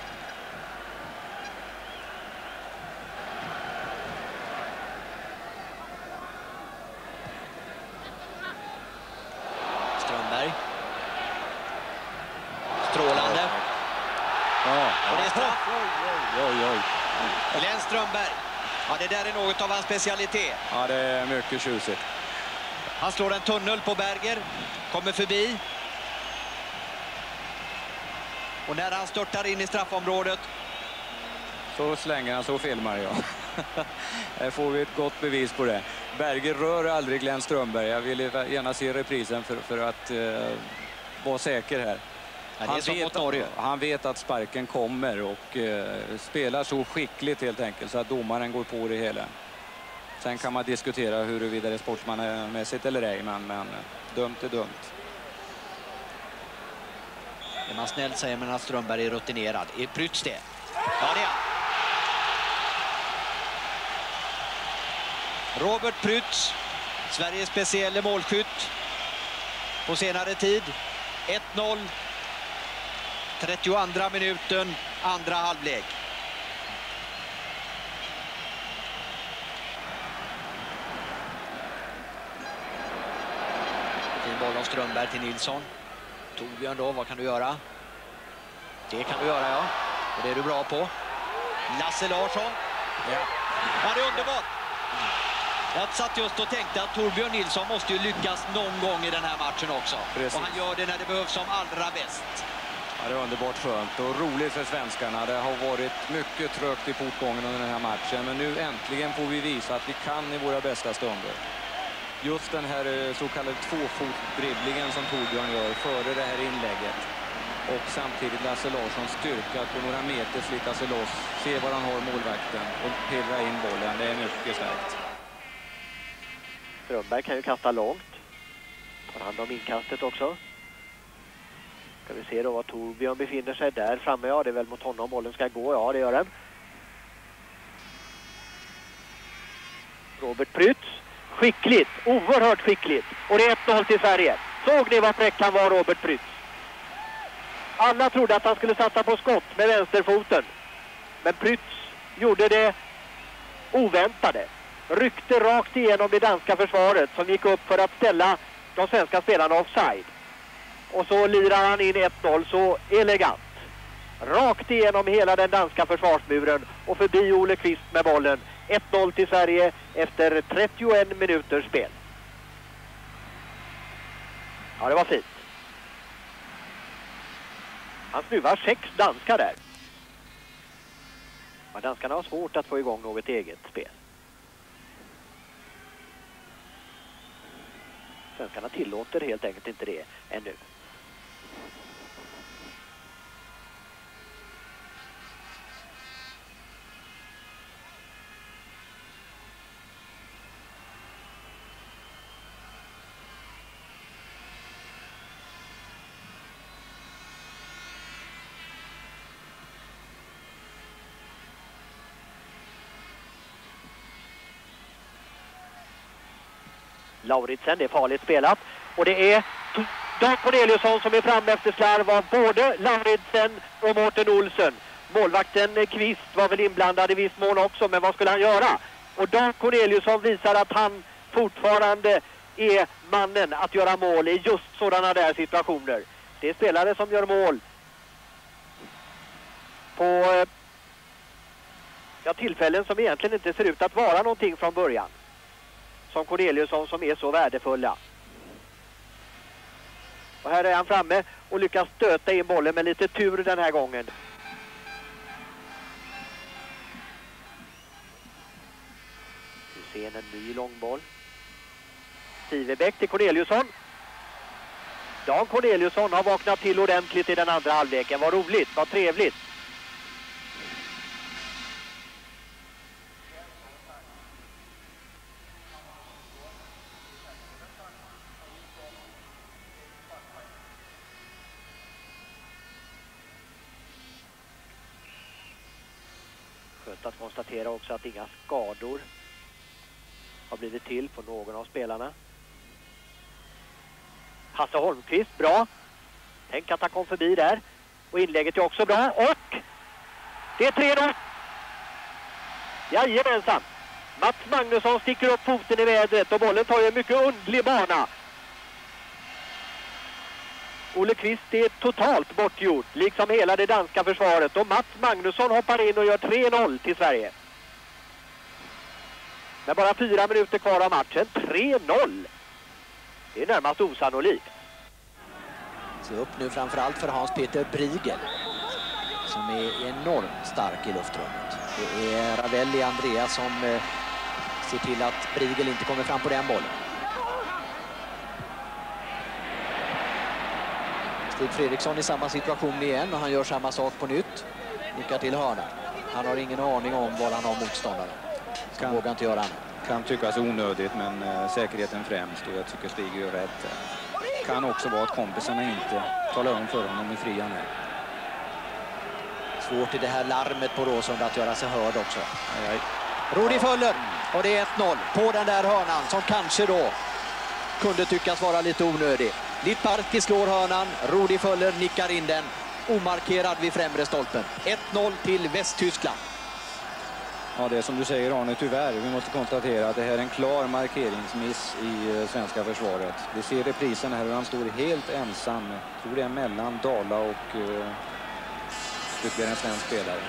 Strömberg. Strålande. Ja. Och det är straff. Oj, oj, oj. Glenn Strömberg. Ja, det där är något av hans specialitet. Ja, det är mycket tjusigt. Han slår en tunnel på Berger. Kommer förbi. Och när han störtar in i straffområdet. Så slänger han, så filmar jag. Här får vi ett gott bevis på det. Berger rör aldrig Glenn Strömberg. Jag vill gärna se reprisen för, för att uh, vara säker här. Ja, han, vet, han vet att sparken kommer och eh, spelar så skickligt helt enkelt så att domaren går på det hela. Sen kan man diskutera huruvida det är sportsmannamässigt eller ej, men, men dömt är dömt. Det man snällt säger, men att Strömberg är rutinerad. Är Prytz det? Ja, det är han. Robert Prytz, Sveriges speciella målskytt på senare tid. ett noll. trettioandra minuten, andra halvlek. Fin boll av Strömberg till Nilsson. Torbjörn då, vad kan du göra? Det kan du göra, ja. Och det är du bra på. Lasse Larsson. Ja, ja, det är underbart. Jag satt just och tänkte att Torbjörn Nilsson måste ju lyckas någon gång i den här matchen också. Precis. Och han gör det när det behövs som allra bäst. Ja, det är underbart skönt och roligt för svenskarna. Det har varit mycket trögt i portgången under den här matchen. Men nu äntligen får vi visa att vi kan i våra bästa stunder. Just den här så kallade tvåfotdribblingen som Torbjörn gör före det här inlägget. Och samtidigt Lasse Larssons styrka att på några meter slita sig loss, se var han har målvakten och pillra in bollen. Det är mycket starkt. Strömberg kan ju kasta långt. Tar hand om inkastet också. Ska vi se då var Torbjörn befinner sig där framme. Ja, det är väl mot honom bollen ska gå. Ja, det gör den. Robert Prytz. Skickligt, oerhört skickligt. Och det är ett noll till Sverige. Såg ni vad fräck han var, Robert Prytz? Alla trodde att han skulle satsa på skott med vänsterfoten. Men Prytz gjorde det oväntade. Ryckte rakt igenom det danska försvaret som gick upp för att ställa de svenska spelarna offside. Och så lirar han in ett noll så elegant. Rakt igenom hela den danska försvarsmuren och förbi Ole Kvist med bollen. ett noll till Sverige efter trettioen minuters spel. Ja, det var fint. Han snuvar sex danskar där. Men danskarna har svårt att få igång något eget spel. Svenskarna tillåter helt enkelt inte det ännu. Lauritsen, det är farligt spelat. Och det är Dan Corneliusson som är framme efter slarv av både Lauritsen och Mårten Olsen. Målvakten Kvist var väl inblandad i viss mån också, men vad skulle han göra? Och Dan Corneliusson visar att han fortfarande är mannen att göra mål i just sådana där situationer. Det är spelare som gör mål på ja, tillfällen som egentligen inte ser ut att vara någonting från början. Som Corneliusson som är så värdefulla. Och här är han framme och lyckas stöta in bollen med lite tur den här gången. Vi ser en ny långboll. Sivebäck till Corneliusson. Dan Corneliusson har vaknat till ordentligt i den andra halvleken. Vad roligt, vad trevligt. Att konstatera också att inga skador har blivit till på någon av spelarna. Hasse Holmqvist, bra. Tänk att han kom förbi där. Och inlägget är också bra. Och det är tre noll. Jajamensan. Mats Magnusson sticker upp foten i vädret och bollen tar ju en mycket undlig bana. Ole Kvist är totalt bortgjort, liksom hela det danska försvaret. Och Mats Magnusson hoppar in och gör tre noll till Sverige. Med bara fyra minuter kvar av matchen, tre noll. Det är närmast osannolikt. Se upp nu framförallt för Hans-Peter Briegel, som är enormt stark i luftrummet. Det är Ravelli Andreas som eh, ser till att Briegel inte kommer fram på den bollen. Stig Fredriksson i samma situation igen och han gör samma sak på nytt. Nickar till hörna. Han har ingen aning om var han har motståndaren. Så kan, vågar inte göra annat. Kan tyckas onödigt, men äh, säkerheten främst, och jag tycker Stig gör rätt. Kan också vara att kompisarna inte talar om för honom hur fri han är. Svårt i det här larmet på Råsund att göra sig hörd också. Aj, aj. Rudi Föller, och det är ett noll på den där hörnan som kanske då kunde tyckas vara lite onödig. Littbarski slår hörnan, Rudi Föller nickar in den, omarkerad vid främre stolpen. ett noll till Västtyskland. Ja, det är som du säger, Arne, tyvärr. Vi måste konstatera att det här är en klar markeringsmiss i svenska försvaret. Vi ser reprisen här och han står helt ensam. Jag tror det är mellan Dala och uh, ytterligare en svensk spelare.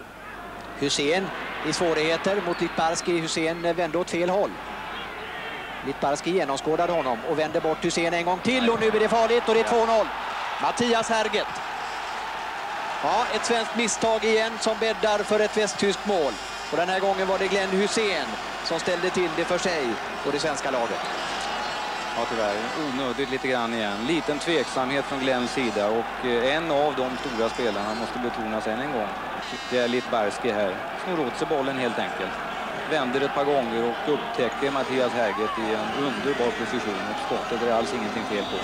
Hussein i svårigheter mot Littbarski. Hussein vände åt fel håll. Litbarski genomskådade honom och vänder bort Hussein en gång till och nu är det farligt och det är två noll. Mattias Herget. Ja, ett svenskt misstag igen som bäddar för ett västtyskt mål. Och den här gången var det Glenn Hussein som ställde till det för sig och det svenska laget. Ja, tyvärr. Onödigt lite grann igen. Liten tveksamhet från Glenns sida och en av de stora spelarna måste betonas än en gång. Det är Litbarski här. Snor åt sig bollen helt enkelt. Vänder ett par gånger och upptäcker Mattias Herget i en underbar position. Och skottet är alls ingenting fel på.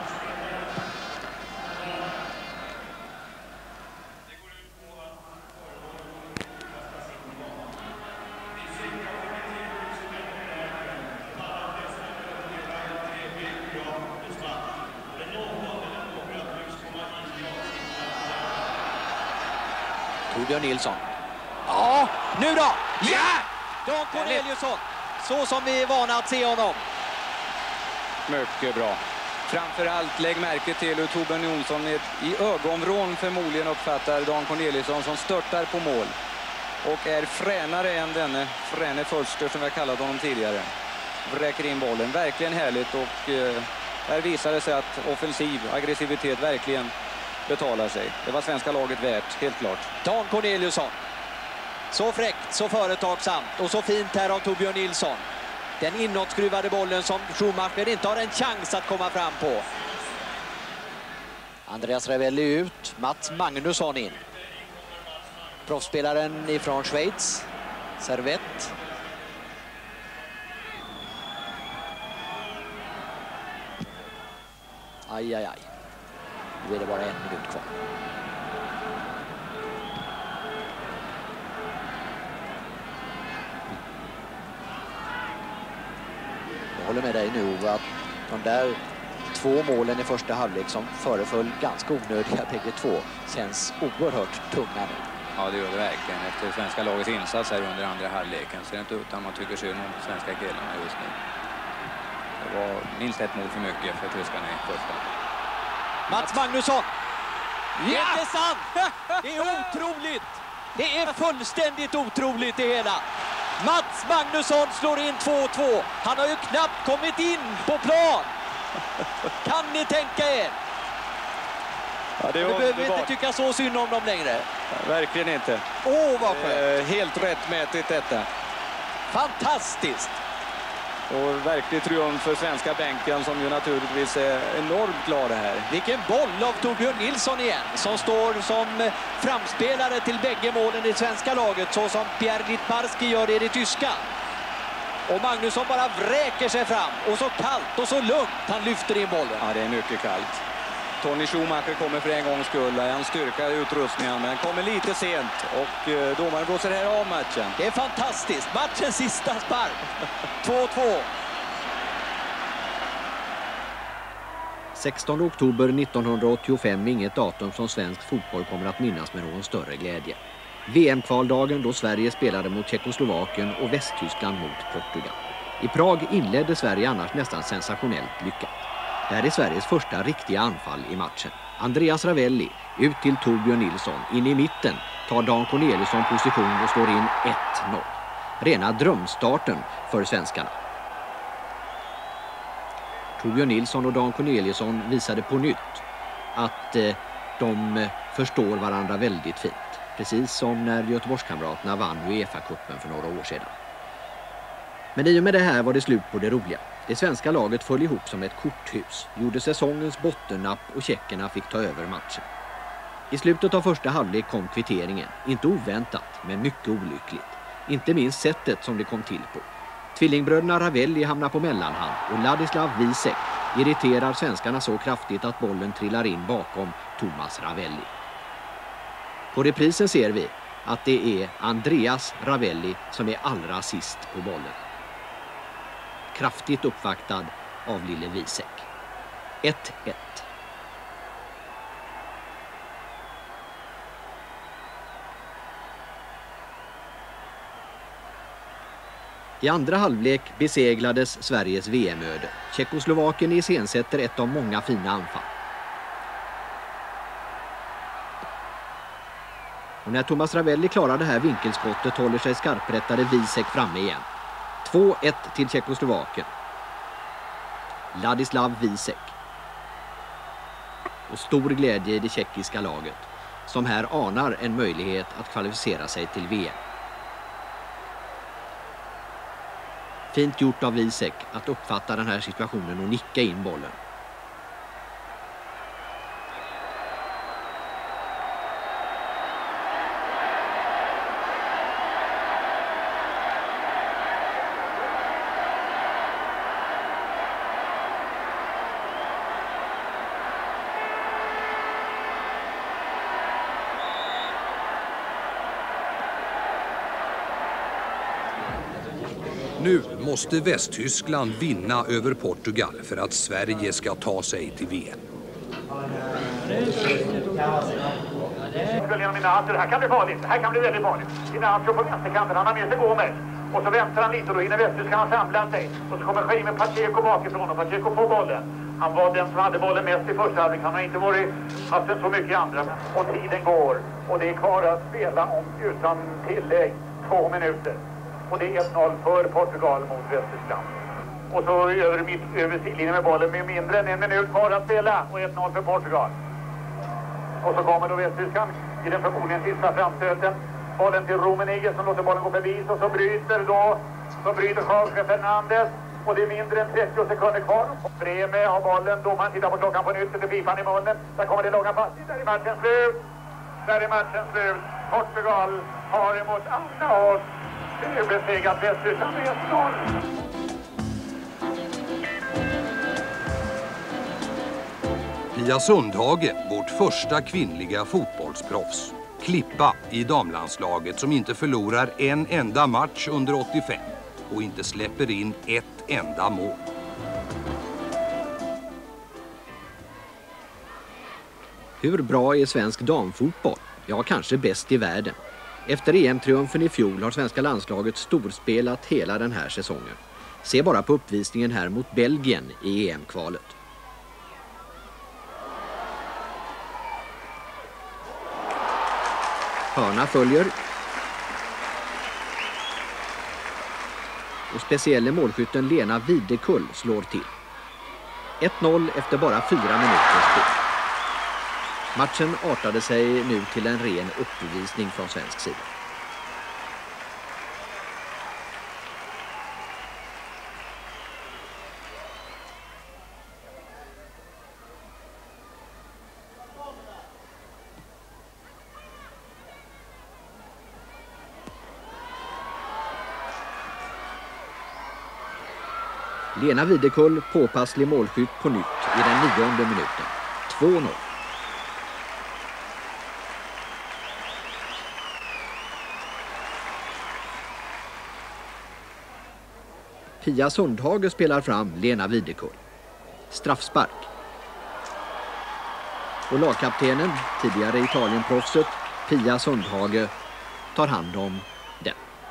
Torbjörn Nilsson. Ja, nu då! Ja! Dan Corneliusson. Så som vi är vana att se honom. Mycket bra. Framförallt lägg märke till hur Torbjörn Nilsson i ögonvrån förmodligen uppfattar Dan Corneliusson som störtar på mål. Och är fränare än denne fräne Förster som vi har kallat honom tidigare. Vräker in bollen. Verkligen härligt och eh, här visar det sig att offensiv aggressivitet verkligen betalar sig. Det var svenska laget värt, helt klart. Dan Corneliusson. Så fräckt, så företagsamt och så fint här av Torbjörn Nilsson. Den inåtskruvade bollen som Schumacher inte har en chans att komma fram på. Andreas Ravelli ut, Mats Magnusson in. Proffsspelaren ifrån Schweiz, Servett. Aj, aj, aj. Nu är det bara en minut kvar. Jag håller med dig nu att de där två målen i första halvlek som föreföll ganska onödiga bägge två känns oerhört tunga nu. Ja, det gör det verkligen. Efter svenska lagets insats här under andra halvleken ser det inte ut att man tycker synd om svenska killarna just nu. Det var minst ett mål för mycket för tyskarna i första. Mats Magnusson! Ja! Det är sant! Det är otroligt! Det är fullständigt otroligt det hela. Mats Magnusson slår in två två. Han har ju knappt kommit in på plan. Kan ni tänka er? Ja, det är du underbart. behöver inte tycka så synd om dem längre. Ja, verkligen inte. Åh, oh, vad skönt. Eh, helt rättmätigt detta. Fantastiskt. Och verklig triumf för svenska bänken som ju naturligtvis är enormt glada här. Vilken boll av Torbjörn Nilsson igen som står som framspelare till bägge målen i svenska laget så som Pierre Litbarski gör det i det tyska. Och Magnusson bara vräker sig fram och så kallt och så lugnt han lyfter in bollen. Ja, det är mycket kallt. Tony Schumacher kommer för en gångs skull. Han styrkar utrustningen men kommer lite sent och eh, domaren blåser här av matchen. Det är fantastiskt. Matchens sista spark. två två. sextonde oktober nittonhundraåttiofem är inget datum som svensk fotboll kommer att minnas med någon större glädje. V M-kvaldagen då Sverige spelade mot Tjeckoslovakien och Västtyskland mot Portugal. I Prag inledde Sverige annars nästan sensationellt lyckat. Det här är Sveriges första riktiga anfall i matchen. Andreas Ravelli ut till Torbjörn Nilsson. In i mitten tar Dan Corneliusson position och slår in ett noll. Rena drömstarten för svenskarna. Torbjörn Nilsson och Dan Corneliusson visade på nytt att eh, de förstår varandra väldigt fint. Precis som när Göteborgskamraterna vann UEFA-cupen för några år sedan. Men i och med det här var det slut på det roliga. Det svenska laget föll ihop som ett korthus, gjorde säsongens bottennapp och tjeckerna fick ta över matchen. I slutet av första halvlek kom kvitteringen, inte oväntat men mycket olyckligt. Inte minst sättet som det kom till på. Tvillingbröderna Ravelli hamnar på mellanhand och Ladislav Wiesek irriterar svenskarna så kraftigt att bollen trillar in bakom Thomas Ravelli. På reprisen ser vi att det är Andreas Ravelli som är allra sist på bollen. Kraftigt uppvaktad av lille Wiesek. ett ett. I andra halvlek beseglades Sveriges V M-öde. Tjeckoslovakien iscensätter ett av många fina anfall. Och när Thomas Ravelli klarar det här vinkelskottet håller sig skarprättade Wiesek framme igen. två ett till Tjeckoslovakien. Ladislav Vízek. Och stor glädje i det tjeckiska laget, som här anar en möjlighet att kvalificera sig till V M. Fint gjort av Vízek att uppfatta den här situationen och nicka in bollen. Nu måste Västtyskland vinna över Portugal för att Sverige ska ta sig till V M. Genom Inacio, det här kan bli farligt, det här kan bli väldigt farligt. Inacio på vänsterkanten, han har med sig Gomes. Och så väntar han lite och då hinner Västtyskarna samla sig. Och så kommer Jaime Pacheco bakifrån och Pacheco får bollen. Han var den som hade bollen mest i första halvlek. Han har inte varit, haft den så mycket i andra. Och tiden går och det är kvar att spela om utan tillägg två minuter. Och det är ett noll för Portugal mot Västtyskland. Och så över, mitt, över sidlinjen med bollen med mindre än en minut kvar att spela. Och ett noll för Portugal. Och så kommer då Västtyskland i den förmodligen sista framstöten. Bollen till Rummenigge som låter bollen gå förbi. Och så bryter då, så bryter Jorge Fernandez. Och det är mindre än trettio sekunder kvar. Breme har bollen, domaren tittar på klockan på nytt. Det är pipan i munnen. Där kommer det långa pass. Där är matchen slut. Där är matchen slut. Portugal har emot andra oss. Det är besegrat Västtyskland med ett noll. Pia Sundhage, vårt första kvinnliga fotbollsproffs. Klippa i damlandslaget som inte förlorar en enda match under åttiofem och inte släpper in ett enda mål. Hur bra är svensk damfotboll? Ja, kanske bäst i världen. Efter E M-triumfen i fjol har svenska landslaget storspelat hela den här säsongen. Se bara på uppvisningen här mot Belgien i E M-kvalet. Hörna följer. Och speciella målskytten Lena Videkull slår till. ett noll efter bara fyra minuters spel. Matchen artade sig nu till en ren uppvisning från svensk sida. Lena Videkull påpasslig målskytt på nytt i den nionde minuten. två noll. Pia Sundhage spelar fram Lena Videkull. Straffspark. Och lagkaptenen, tidigare Italienproffset, Pia Sundhage, tar hand om den.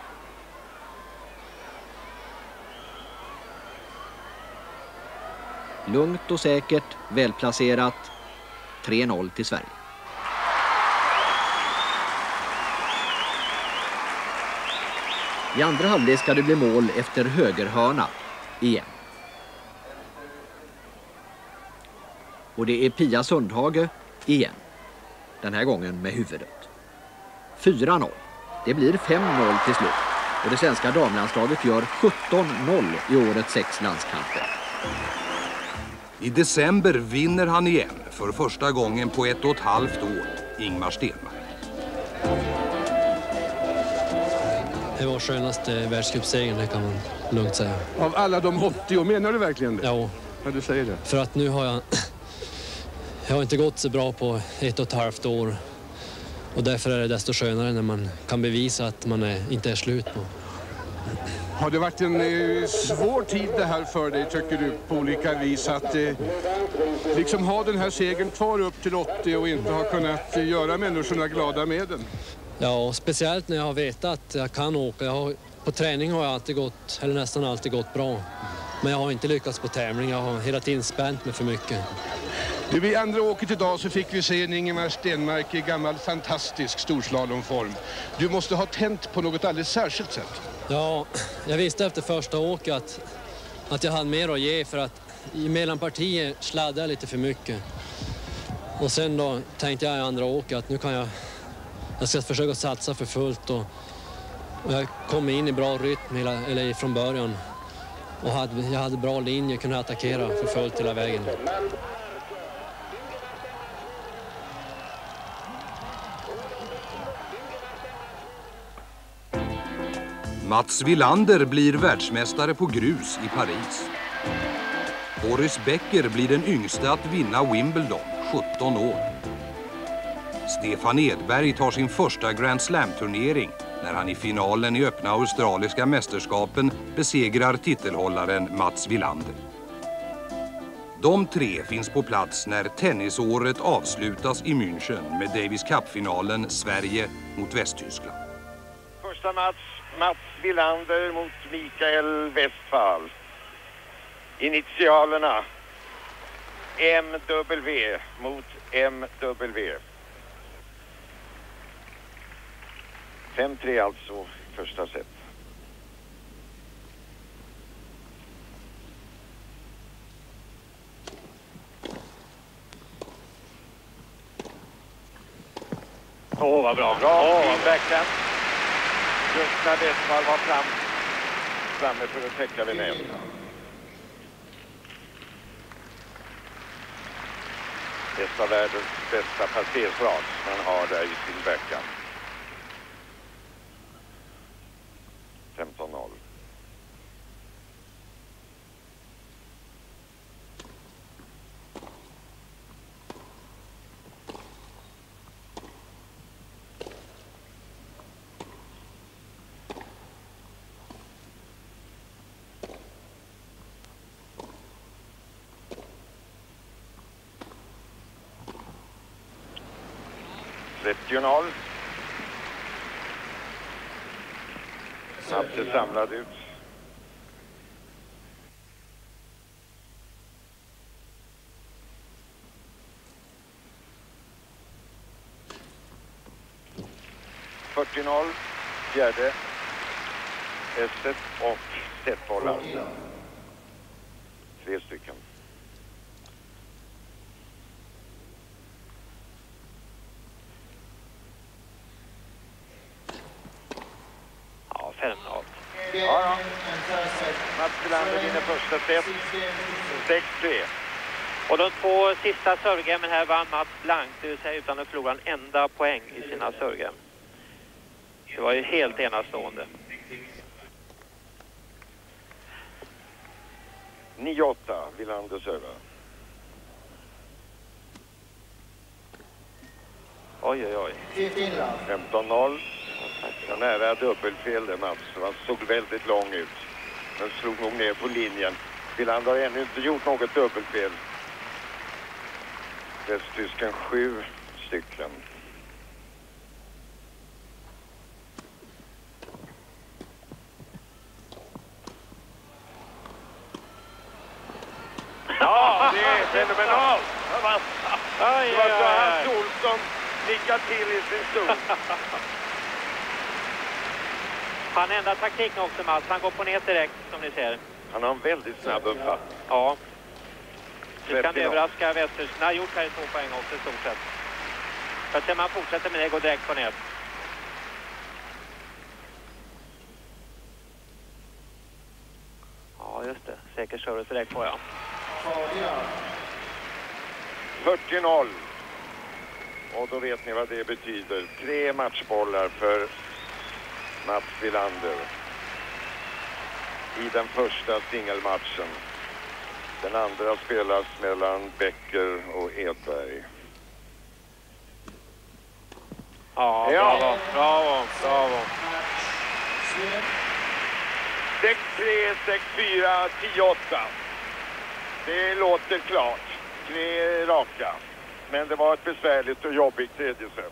Lugnt och säkert, välplacerat, tre noll till Sverige. I andra halvlek ska det bli mål efter högerhörna igen. Och det är Pia Sundhage igen. Den här gången med huvudet. fyra noll. Det blir fem noll till slut. Och det svenska damlandslaget gör sjutton noll i årets sex landskamper. I december vinner han igen för första gången på ett och ett halvt år, Ingmar Stenmark. Det var skönaste världscupsegern, det kan man lugnt säga. Av alla de åttio, menar du verkligen det? Ja. Ja, du säger det. För att nu har jag, jag har inte gått så bra på ett och ett halvt år. Och därför är det desto skönare när man kan bevisa att man är, inte är slut på. Har det varit en eh, svår tid det här för dig, tycker du, på olika vis? Att eh, liksom ha den här segern kvar upp till åttio och inte ha kunnat eh, göra människorna glada med den? Ja, och speciellt när jag har vetat att jag kan åka. Jag har, på träning har jag alltid gått, eller nästan alltid gått bra. Men jag har inte lyckats på tävling. Jag har hela tiden spänt mig för mycket. Du, vid andra åket idag så fick vi se en Ingemar Stenmark i gammal fantastisk storslalomform. Du måste ha tänt på något alldeles särskilt sätt. Ja, jag visste efter första åket att, att jag hade mer att ge för att i mellanpartiet sladdade jag lite för mycket. Och sen då tänkte jag i andra åket att nu kan jag, jag ska försöka satsa för fullt. Och, och jag kom in i bra rytm hela, eller från början. Och hade, jag hade bra linje, kunde attackera för fullt hela vägen. Mats Wilander blir världsmästare på grus i Paris. Boris Becker blir den yngsta att vinna Wimbledon, sjutton år. Stefan Edberg tar sin första Grand Slam-turnering när han i finalen i öppna australiska mästerskapen besegrar titelhållaren Mats Wilander. De tre finns på plats när tennisåret avslutas i München med Davis Cup-finalen Sverige mot Västtyskland. Första match, Mats Wilander mot Mikael Westphal. Initialerna M W mot M W. fem tre alltså, första set. Åh, oh, vad bra. Bra, oh, fin backhand. Just när Westphal var fram, framme för att täcka vid nät. Ett av världens bästa passerslag man har där i sin backhand. femton noll. trettio noll. Snabbt är samlad ut. fyrtio noll. Fjärde. Esset och setbollar. Tre stycken. fem noll. Ja, ja. Mats Wilander vinner första set. sex tre. Och de två sista servegamen här vann Mats blankt, det vill säga utan att förlora en enda poäng i sina servegame. Det var ju helt enastående. nio åtta, Wilander servar. Oj, oj, oj. femton noll. Ja, nära dubbelfel där, Mats. Han såg väldigt lång ut. Men slog nog ner på linjen. Wilander har ännu inte gjort något dubbelfel. Västtysken sju stycken. Ja, det är fenomenalt. Det var så Hans Olsson nickar till i sin stol. Han ändrar taktiken också, Mats. Han går på nät direkt, som ni ser. Han har en väldigt snabb uppfattning. Ja. Det kan överraska Västtysken. Han har gjort här i två poäng också i stort sett. För att se om han fortsätter med det, går direkt på nät. Ja, just det. Säker service direkt på, ja. fyrtio noll. Och då vet ni vad det betyder. Tre matchbollar för Mats Wilander i den första singelmatchen. Den andra spelas mellan Becker och Edberg. Ja, ja. bravo, bravo, bravo. sex tre, sex fyra, tio åtta. Det låter klart. Tre raka. Men det var ett besvärligt och jobbigt tredje set.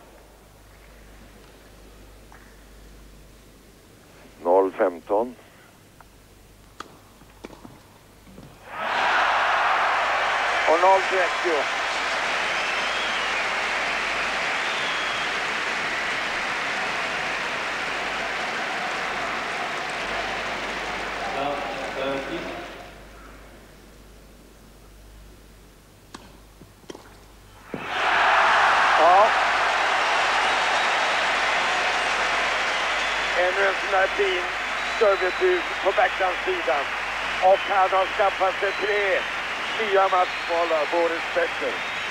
noll femton. Och noll trettio. ännu en sån här fin serverbud på backhandsidan. Och han har skaffat sig tre nya matchbollar, Boris Becker.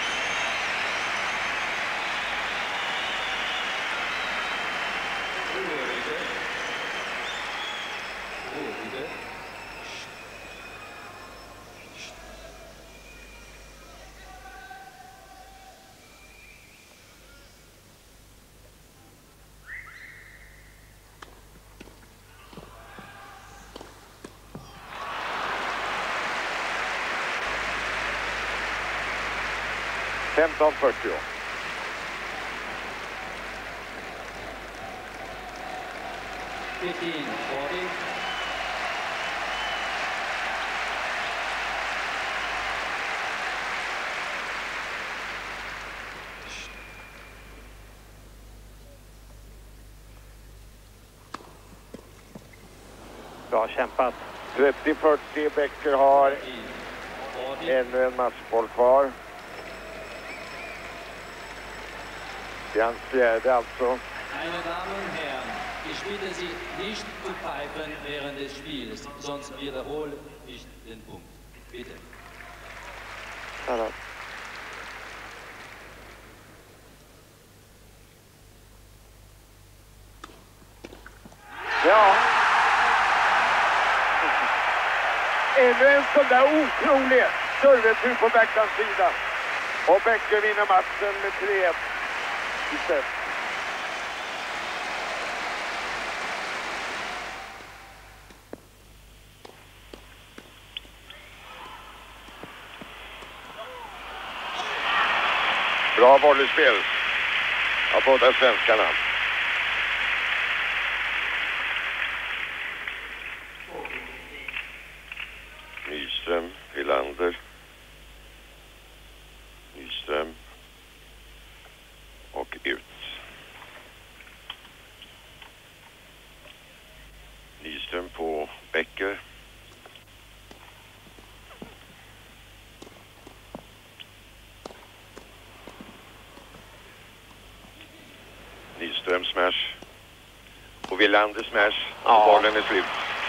femton fyrtio. Bra kämpat. trettio fyrtio. Becker har ännu en matchboll kvar. Det är hans fjärde alltså. Meine Damen und Herren, ich bitte Sie nicht zu pfeifen während des Spiels, sonst wiederhole ich den Punkt. Bitte. Hallå. Ja. Ännu en sån där otrolig servetur på backhandsidan. Och Becker vinner matchen med tre ett. Istället. Bra volleyspel av båda svenskarna. Nyström, Wilander. Nyström. Och ut. Nyström på Becker. Nyström smash. Och Wilander smash. Ja. Och bollen är slut.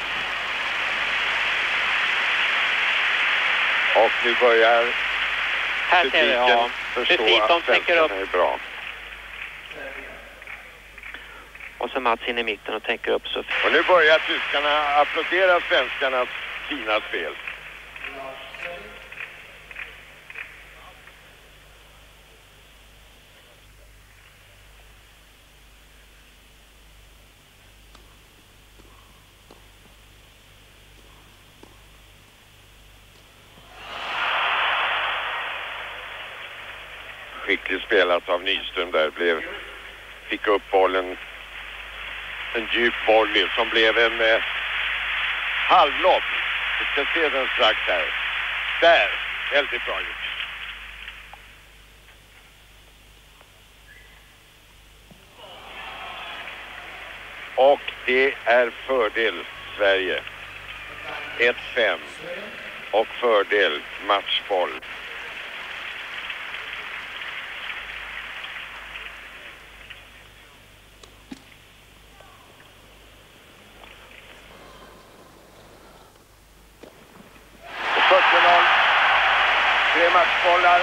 Och nu börjar här ser vi, ja. förstå Precis, att de tänker upp. är bra. Och så Mats in i mitten och tänker upp så. Och nu börjar tyskarna applådera svenskarnas fina spel. Skickligt spelat av Nyström där. Blev, fick upp bollen. En djup volley som blev en eh, halvlopp. Vi ska se den strax här. Där. Väldigt bra gjort. Och det är fördel Sverige. ett fem. Och fördel matchboll. fyrtio noll. Tre matchbollar.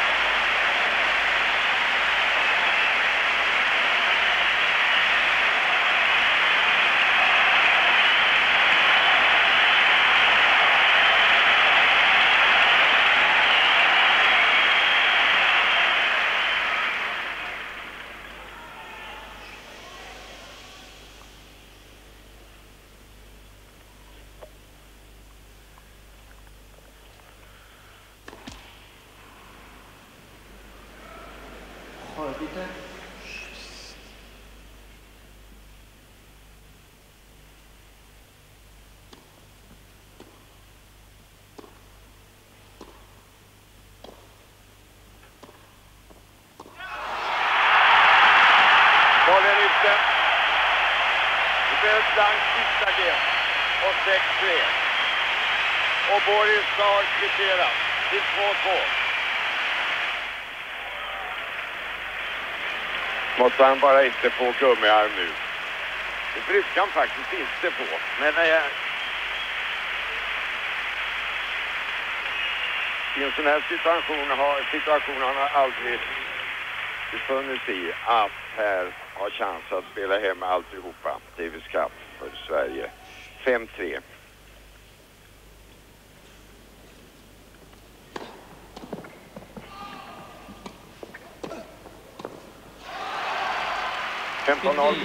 Bollen ute. Det blir ett blankt sista game. Och sex tre. Och Boris har kvitterat till två två. Måste han bara inte få gummiarm nu. Det brukar han faktiskt inte få. Men eh, i en sån här situation har situation han har aldrig befunnit sig i att här har chans att spela hem alltihopa. Davis Cup för Sverige. fem tre. femton noll.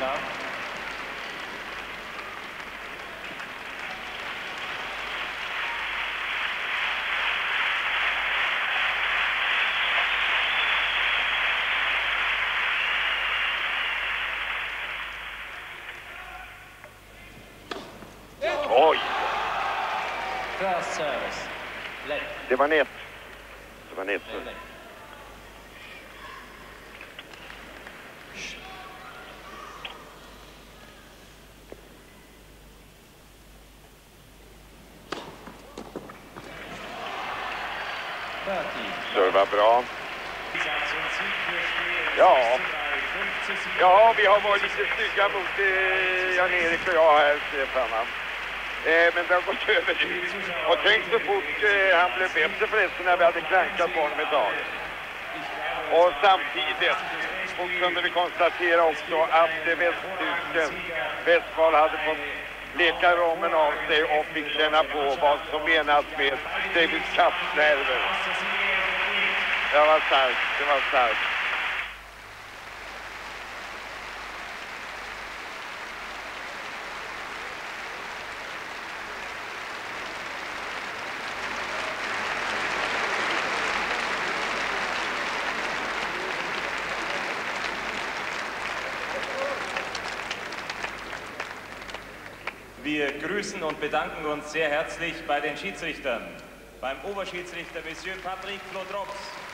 Oj! Det var nät. Det var nät. Serva bra. Ja. Ja, vi har varit lite stygga mot eh, Jan-Erik och jag här, Stefan. Eh, men det har gått över nu. Och tänk så fort eh, han blev bättre förresten när vi hade klankat på honom idag. Och samtidigt och kunde vi konstatera också att eh, Västtyskland, Westfall hade fått leka romen av sig och fick känna på vad som menas med Davis Cup-nerver. Det var starkt, det var starkt. Wir grüßen und bedanken uns sehr herzlich bei den Schiedsrichtern. Beim Oberschiedsrichter Monsieur Patrick Flodrops.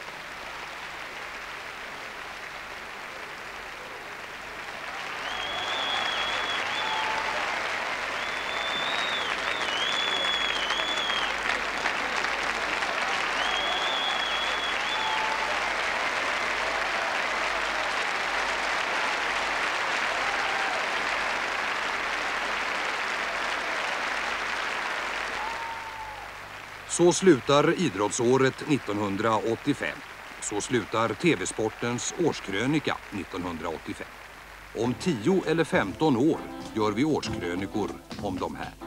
Så slutar idrottsåret nittonhundraåttiofem. Så slutar T V-sportens årskrönika nittonhundraåttiofem. Om tio eller femton år gör vi årskrönikor om de här.